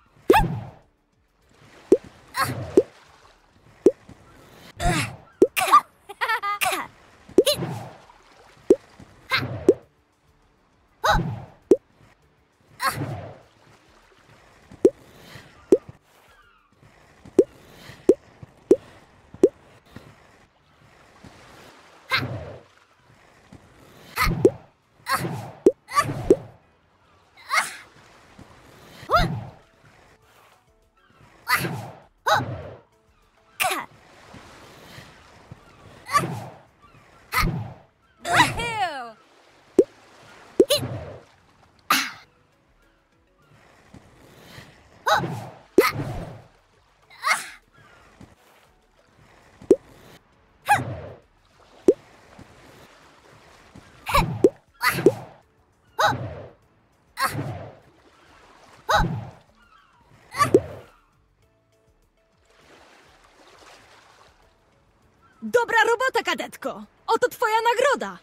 Dobra robota, kadetko! Oto twoja nagroda!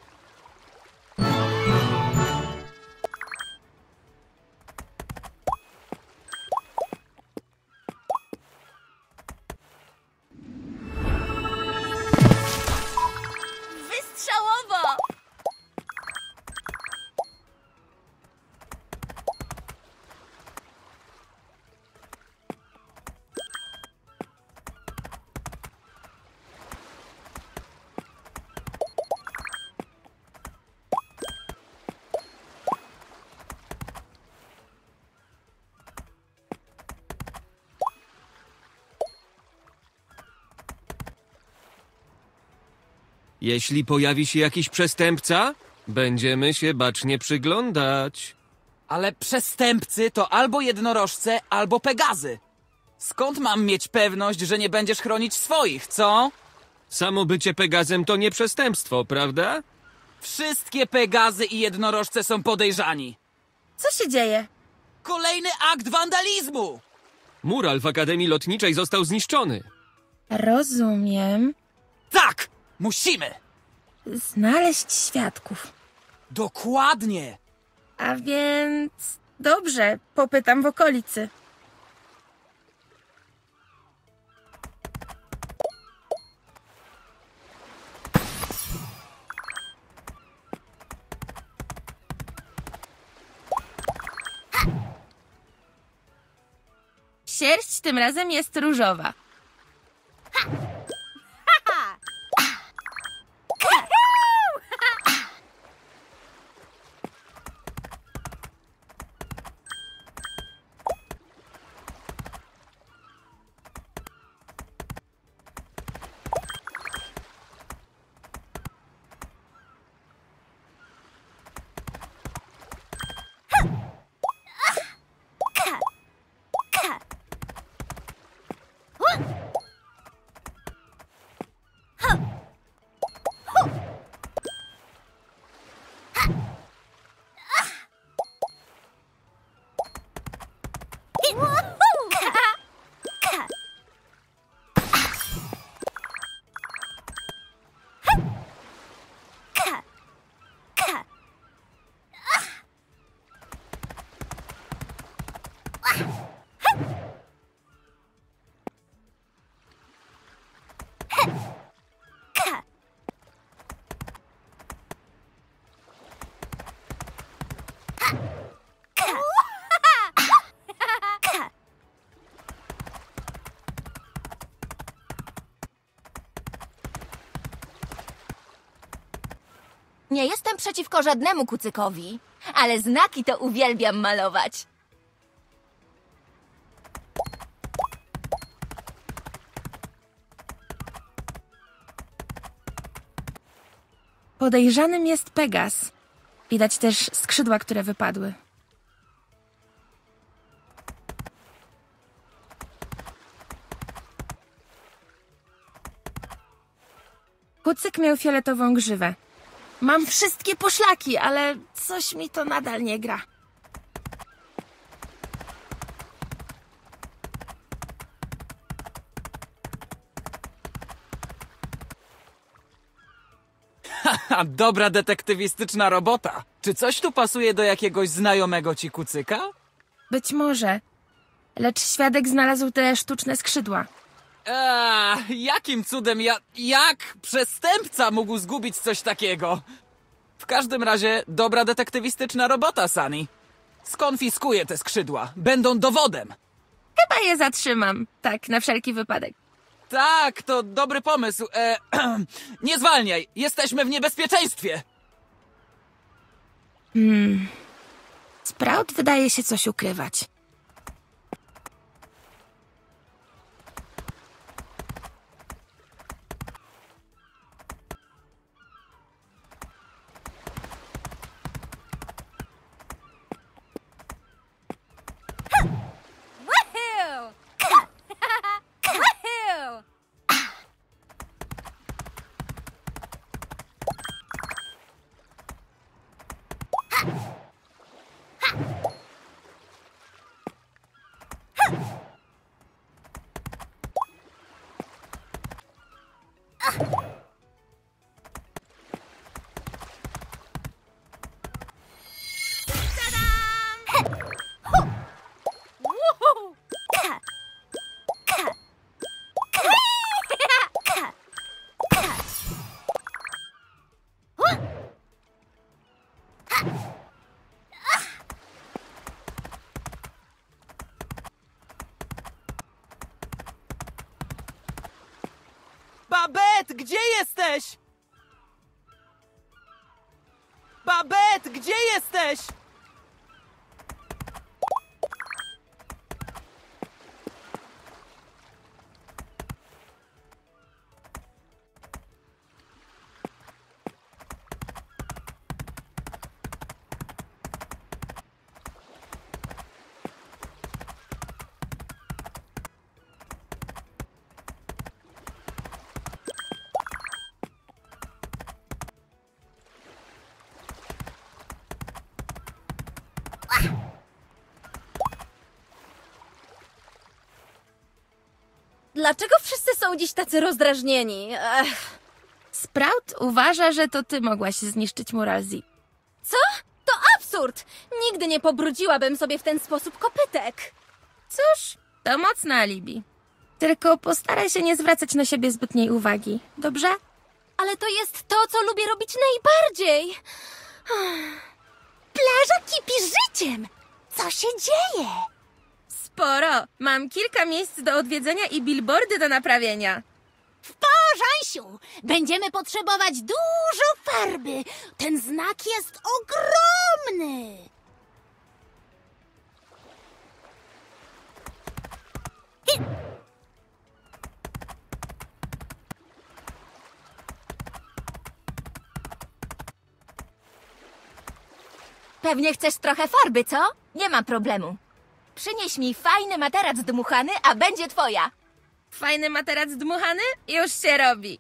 Wystrzałowo! Jeśli pojawi się jakiś przestępca, będziemy się bacznie przyglądać. Ale przestępcy to albo jednorożce, albo Pegazy. Skąd mam mieć pewność, że nie będziesz chronić swoich, co? Samo bycie Pegazem to nie przestępstwo, prawda? Wszystkie Pegazy i jednorożce są podejrzani. Co się dzieje? Kolejny akt wandalizmu! Mural w Akademii Lotniczej został zniszczony. Rozumiem. Tak! Musimy! Znaleźć świadków. Dokładnie! A więc... Dobrze, popytam w okolicy. Sierść tym razem jest różowa. Nie jestem przeciwko żadnemu kucykowi, ale znaki to uwielbiam malować. Podejrzanym jest Pegas. Widać też skrzydła, które wypadły. Kucyk miał fioletową grzywę. Mam wszystkie poszlaki, ale coś mi to nadal nie gra. Haha, dobra detektywistyczna robota. Czy coś tu pasuje do jakiegoś znajomego ci kucyka? Być może. Lecz świadek znalazł te sztuczne skrzydła. Eee, jakim cudem ja... Jak przestępca mógł zgubić coś takiego? W każdym razie dobra detektywistyczna robota, Sunny. Skonfiskuję te skrzydła. Będą dowodem. Chyba je zatrzymam. Tak, na wszelki wypadek. Tak, to dobry pomysł. E, nie zwalniaj, jesteśmy w niebezpieczeństwie. Hmm. Sprout wydaje się coś ukrywać. Babette, gdzie jesteś? Babette, gdzie jesteś? Dlaczego wszyscy są dziś tacy rozdrażnieni? Ech. Sprout uważa, że to ty mogłaś zniszczyć Muralzi. Co? To absurd! Nigdy nie pobrudziłabym sobie w ten sposób kopytek. Cóż, to mocne alibi. Tylko postaraj się nie zwracać na siebie zbytniej uwagi, dobrze? Ale to jest to, co lubię robić najbardziej. Plaża kipi życiem! Co się dzieje? Sporo. Mam kilka miejsc do odwiedzenia i billboardy do naprawienia. W porządku! Będziemy potrzebować dużo farby. Ten znak jest ogromny. Pewnie chcesz trochę farby, co? Nie ma problemu. Przynieś mi fajny materac dmuchany, a będzie twoja. Fajny materac dmuchany? Już się robi.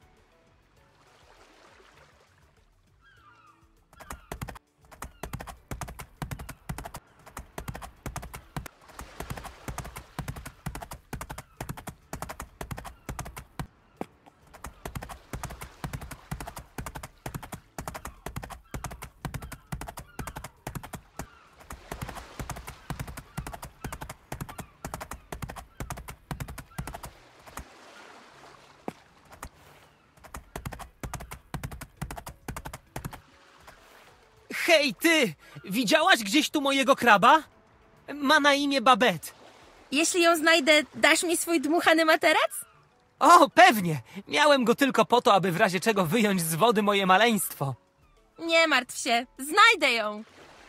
Hej, ty! Widziałaś gdzieś tu mojego kraba? Ma na imię Babette. Jeśli ją znajdę, dasz mi swój dmuchany materac? O, pewnie! Miałem go tylko po to, aby w razie czego wyjąć z wody moje maleństwo. Nie martw się, znajdę ją.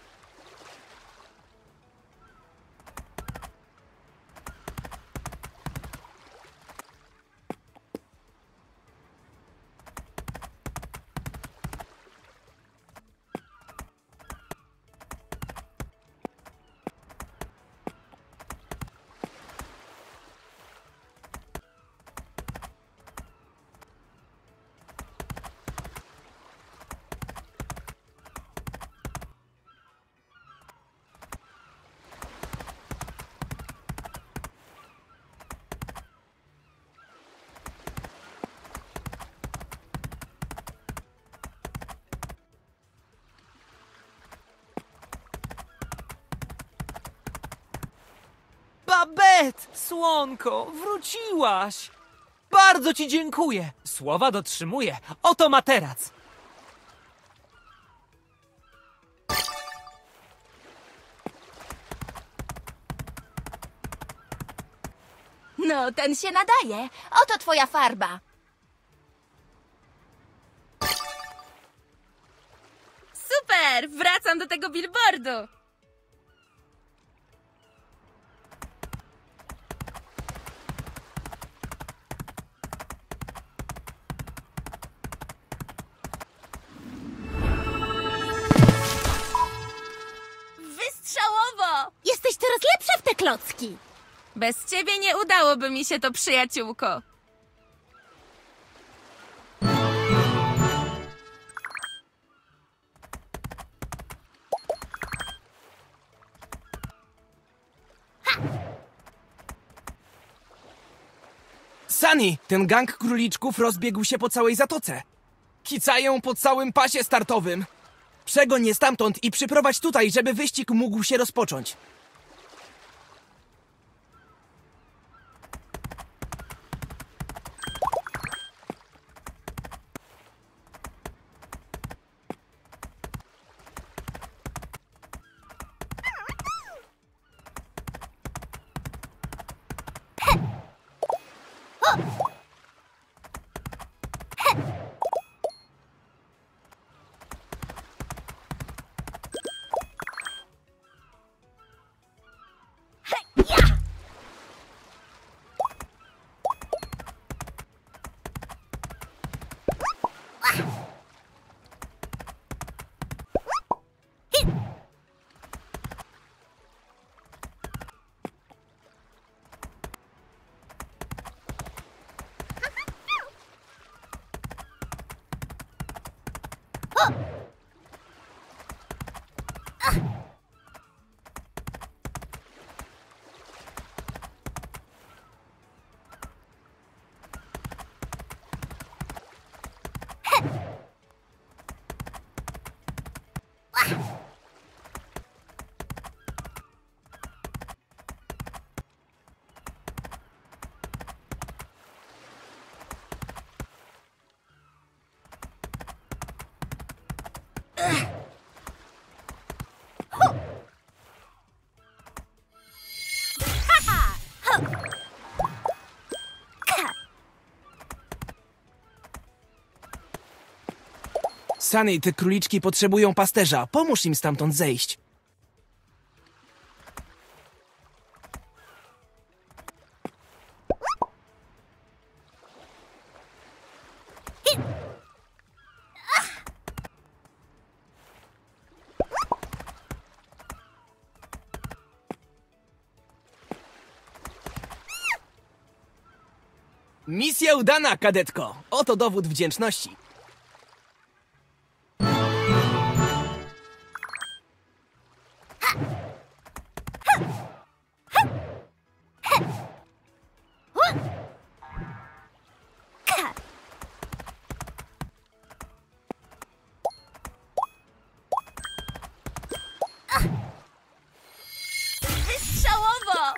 Babette, słonko, wróciłaś! Bardzo ci dziękuję. Słowa dotrzymuję. Oto materac. No, ten się nadaje. Oto twoja farba. Super! Wracam do tego billboardu. Wystrzałowo! Jesteś coraz lepsza w te klocki. Bez ciebie nie udałoby mi się to, przyjaciółko. Sunny, ten gang króliczków rozbiegł się po całej zatoce. Kicają po całym pasie startowym. Przegoń je stamtąd i przyprowadź tutaj, żeby wyścig mógł się rozpocząć. Sunny, te króliczki potrzebują pasterza. Pomóż im stamtąd zejść. Misja udana, kadetko. Oto dowód wdzięczności. Wystrzałowo!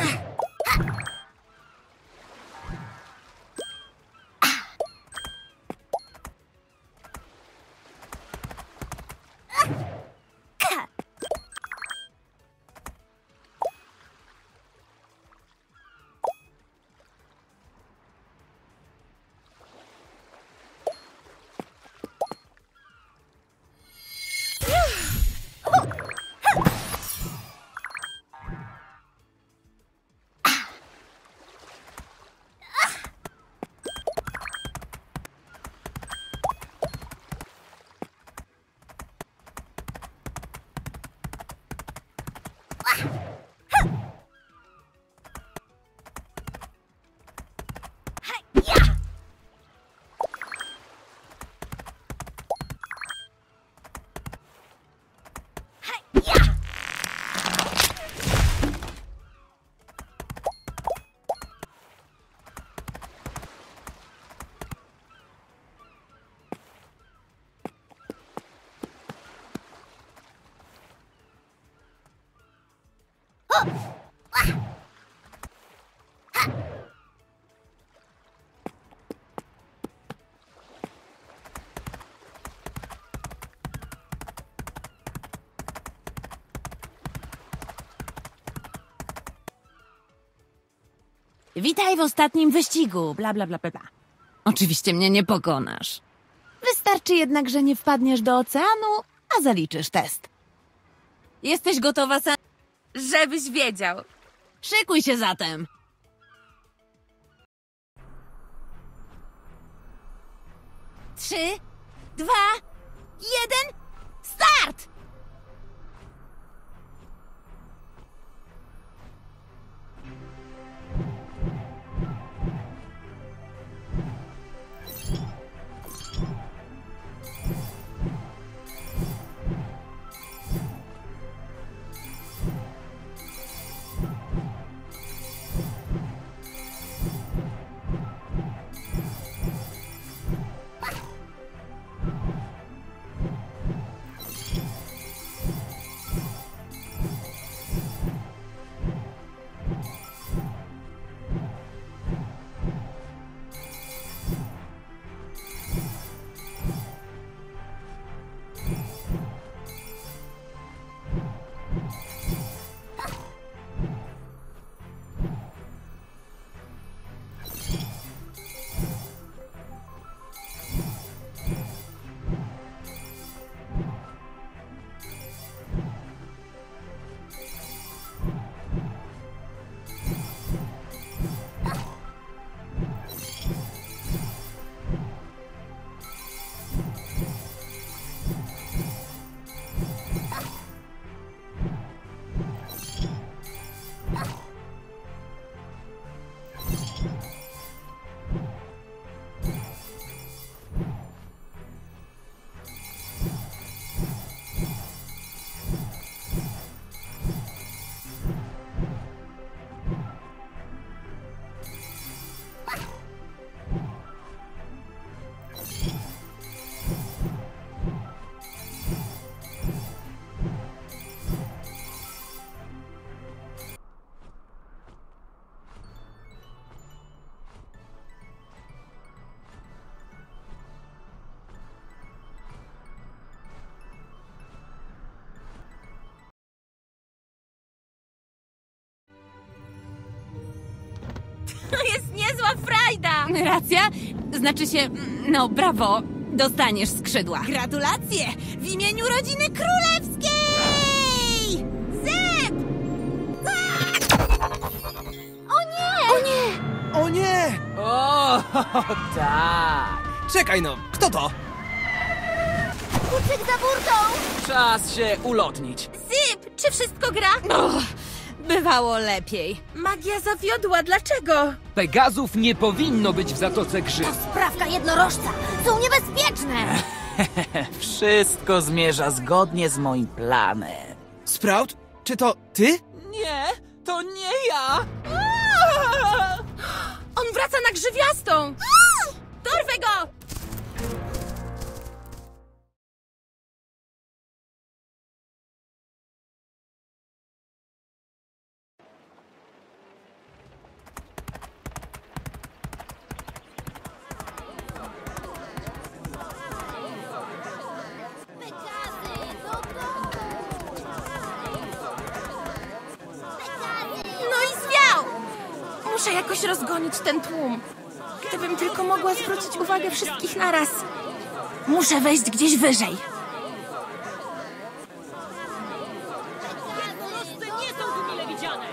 Witaj w ostatnim wyścigu, bla bla bla bla. bla. Oczywiście mnie nie pokonasz. Wystarczy jednak, że nie wpadniesz do oceanu, a zaliczysz test. Jesteś gotowa, Sam? Żebyś wiedział. Szykuj się zatem. Trzy, dwa, jeden, start! frajda! Racja? Znaczy się, no brawo, dostaniesz skrzydła. Gratulacje! W imieniu rodziny królewskiej! Zep! O nie! O nie! O nie! O, tak! Czekaj no, kto to? Kucyk za burtą! Czas się ulotnić. Zip, czy wszystko gra? Och, bywało lepiej. Magia zawiodła, dlaczego? Pegazów nie powinno być w Zatoce Grzyw. Sprawka jednorożca! Są niebezpieczne! Wszystko zmierza zgodnie z moim planem. Sprout? Czy to ty? Nie, to nie ja! On wraca na grzywiastą! Dorwę go! No i zwiał! Muszę jakoś rozgonić ten tłum. Gdybym tylko mogła zwrócić uwagę wszystkich naraz. Muszę wejść gdzieś wyżej. Jednorożce nie są tu mile widziane!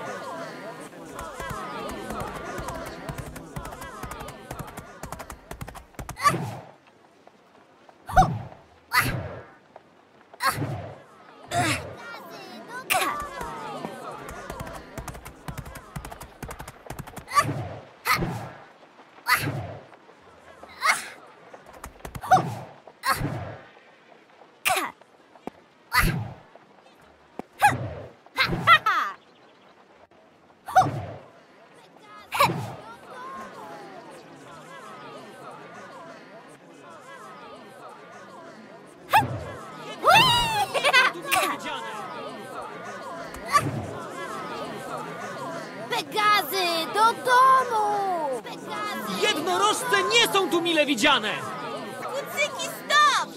Pegazy, do domu! Pegazy! Jednorożce nie są tu mile widziane! Kucyki, stop!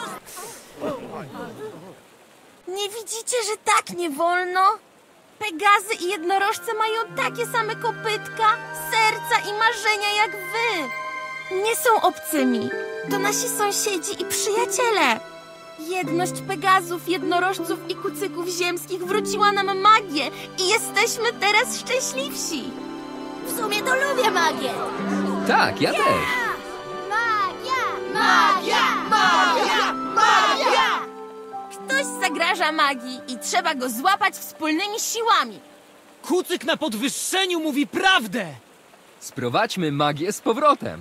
Nie widzicie, że tak nie wolno? Pegazy i jednorożce mają takie same kopytka, serca i marzenia jak wy. Nie są obcymi. To nasi sąsiedzi i przyjaciele. Jedność Pegazów, jednorożców i kucyków ziemskich wróciła nam magię i jesteśmy teraz szczęśliwsi. W sumie to lubię magię! Tak, ja też. Magia! Magia! Magia! Magia! Ktoś zagraża magii i trzeba go złapać wspólnymi siłami. Kucyk na podwyższeniu mówi prawdę! Sprowadźmy magię z powrotem.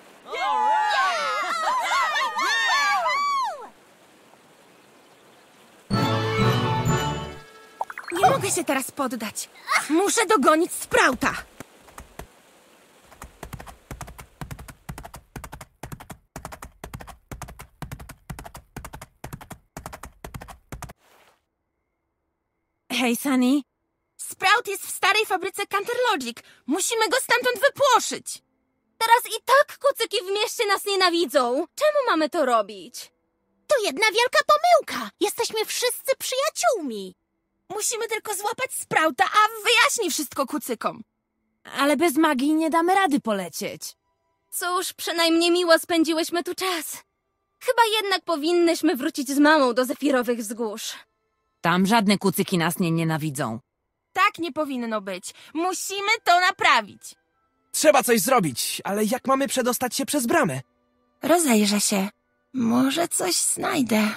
Nie mogę się teraz poddać. Muszę dogonić Sprouta. Hej, Sunny. Sprout jest w starej fabryce Canterlogic. Musimy go stamtąd wypłoszyć. Teraz i tak kucyki w mieście nas nienawidzą. Czemu mamy to robić? To jedna wielka pomyłka! Jesteśmy wszyscy przyjaciółmi! Musimy tylko złapać Sprouta, a wyjaśni wszystko kucykom. Ale bez magii nie damy rady polecieć. Cóż, przynajmniej miło spędziłyśmy tu czas. Chyba jednak powinnyśmy wrócić z mamą do Zefirowych Wzgórz. Tam żadne kucyki nas nie nienawidzą. Tak nie powinno być. Musimy to naprawić. Trzeba coś zrobić, ale jak mamy przedostać się przez bramę? Rozejrzę się. Może coś znajdę.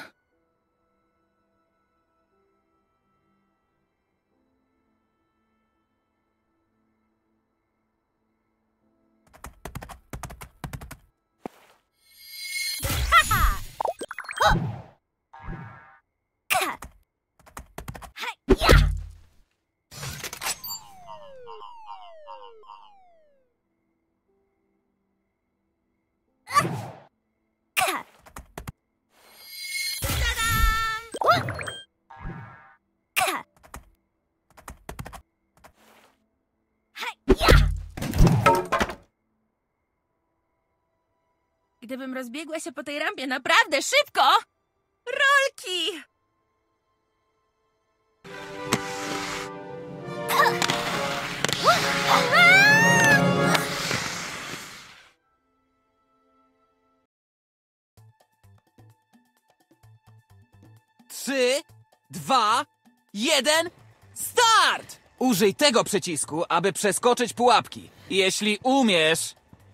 Gdybym rozbiegła się po tej rampie naprawdę szybko! Rolki! Trzy, dwa, jeden, start! Użyj tego przycisku, aby przeskoczyć pułapki. Jeśli umiesz...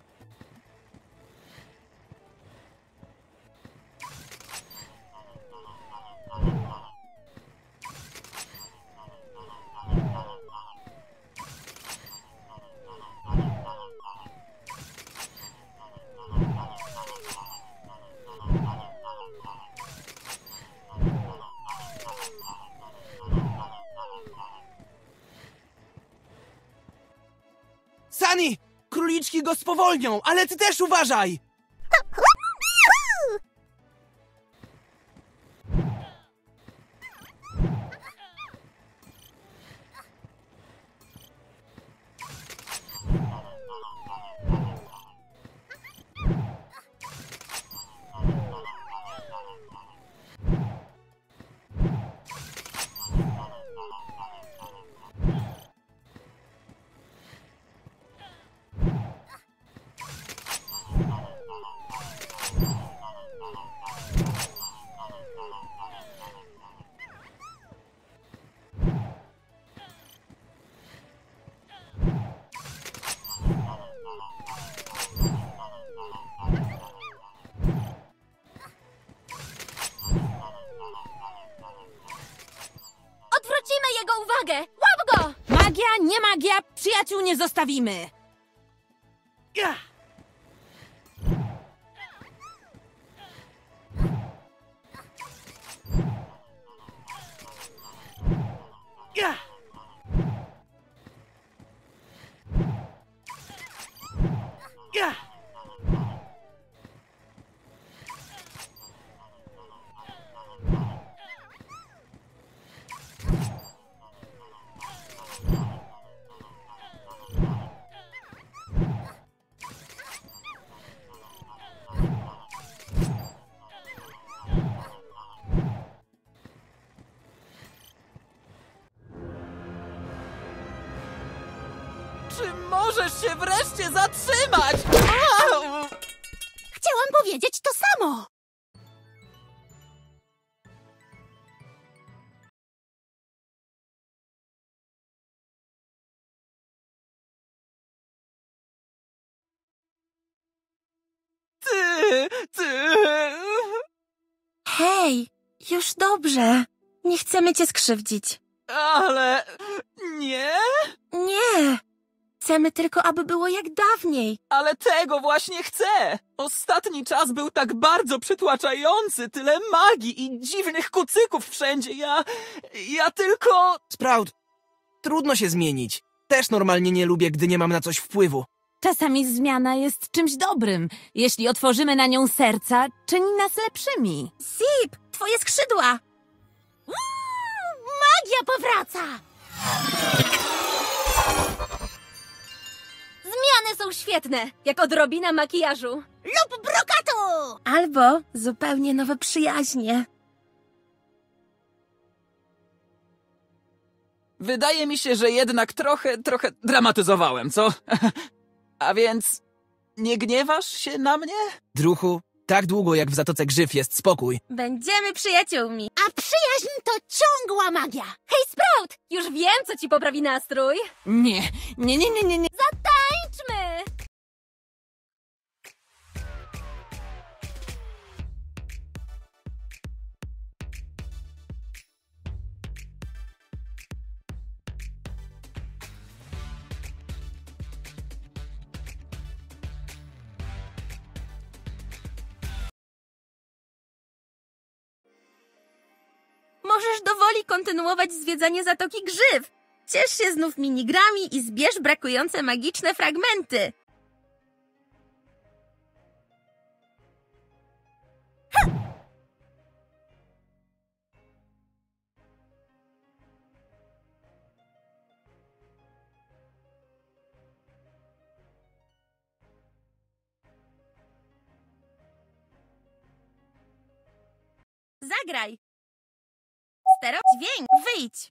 Sunny! Króliczki go spowolnią, ale ty też uważaj! Odwrócimy jego uwagę! Łap go! Magia, nie magia, przyjaciół nie zostawimy! Ja! Ja! Ja! Czy możesz się wreszcie zatrzymać? Au! Chciałam powiedzieć to samo! Ty, ty... Hej, już dobrze. Nie chcemy cię skrzywdzić. Ale... nie? Nie. Chcemy tylko, aby było jak dawniej. Ale tego właśnie chcę! Ostatni czas był tak bardzo przytłaczający, tyle magii i dziwnych kucyków wszędzie. Ja... ja tylko... Sprout, trudno się zmienić. Też normalnie nie lubię, gdy nie mam na coś wpływu. Czasami zmiana jest czymś dobrym. Jeśli otworzymy na nią serca, czyni nas lepszymi. Zip, twoje skrzydła! Uuu, magia powraca! Zmiany są świetne, jak odrobina makijażu. Lub brokatu! Albo zupełnie nowe przyjaźnie. Wydaje mi się, że jednak trochę, trochę dramatyzowałem, co? A więc... nie gniewasz się na mnie? Druhu, tak długo jak w Zatoce Grzyw jest spokój. Będziemy przyjaciółmi. A przyjaźń to ciągła magia! Hej, Sprout! Już wiem, co ci poprawi nastrój. Nie, nie, nie, nie, nie, nie. Zatańczmy! Możesz dowoli kontynuować zwiedzanie Zatoki Grzyw. Ciesz się znów minigrami i zbierz brakujące magiczne fragmenty. Ha! Zagraj! Stero, dźwięk, wyjdź!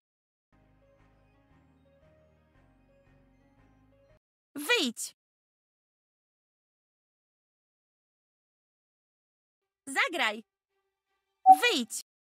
Wyjdź! Zagraj! Wyjdź!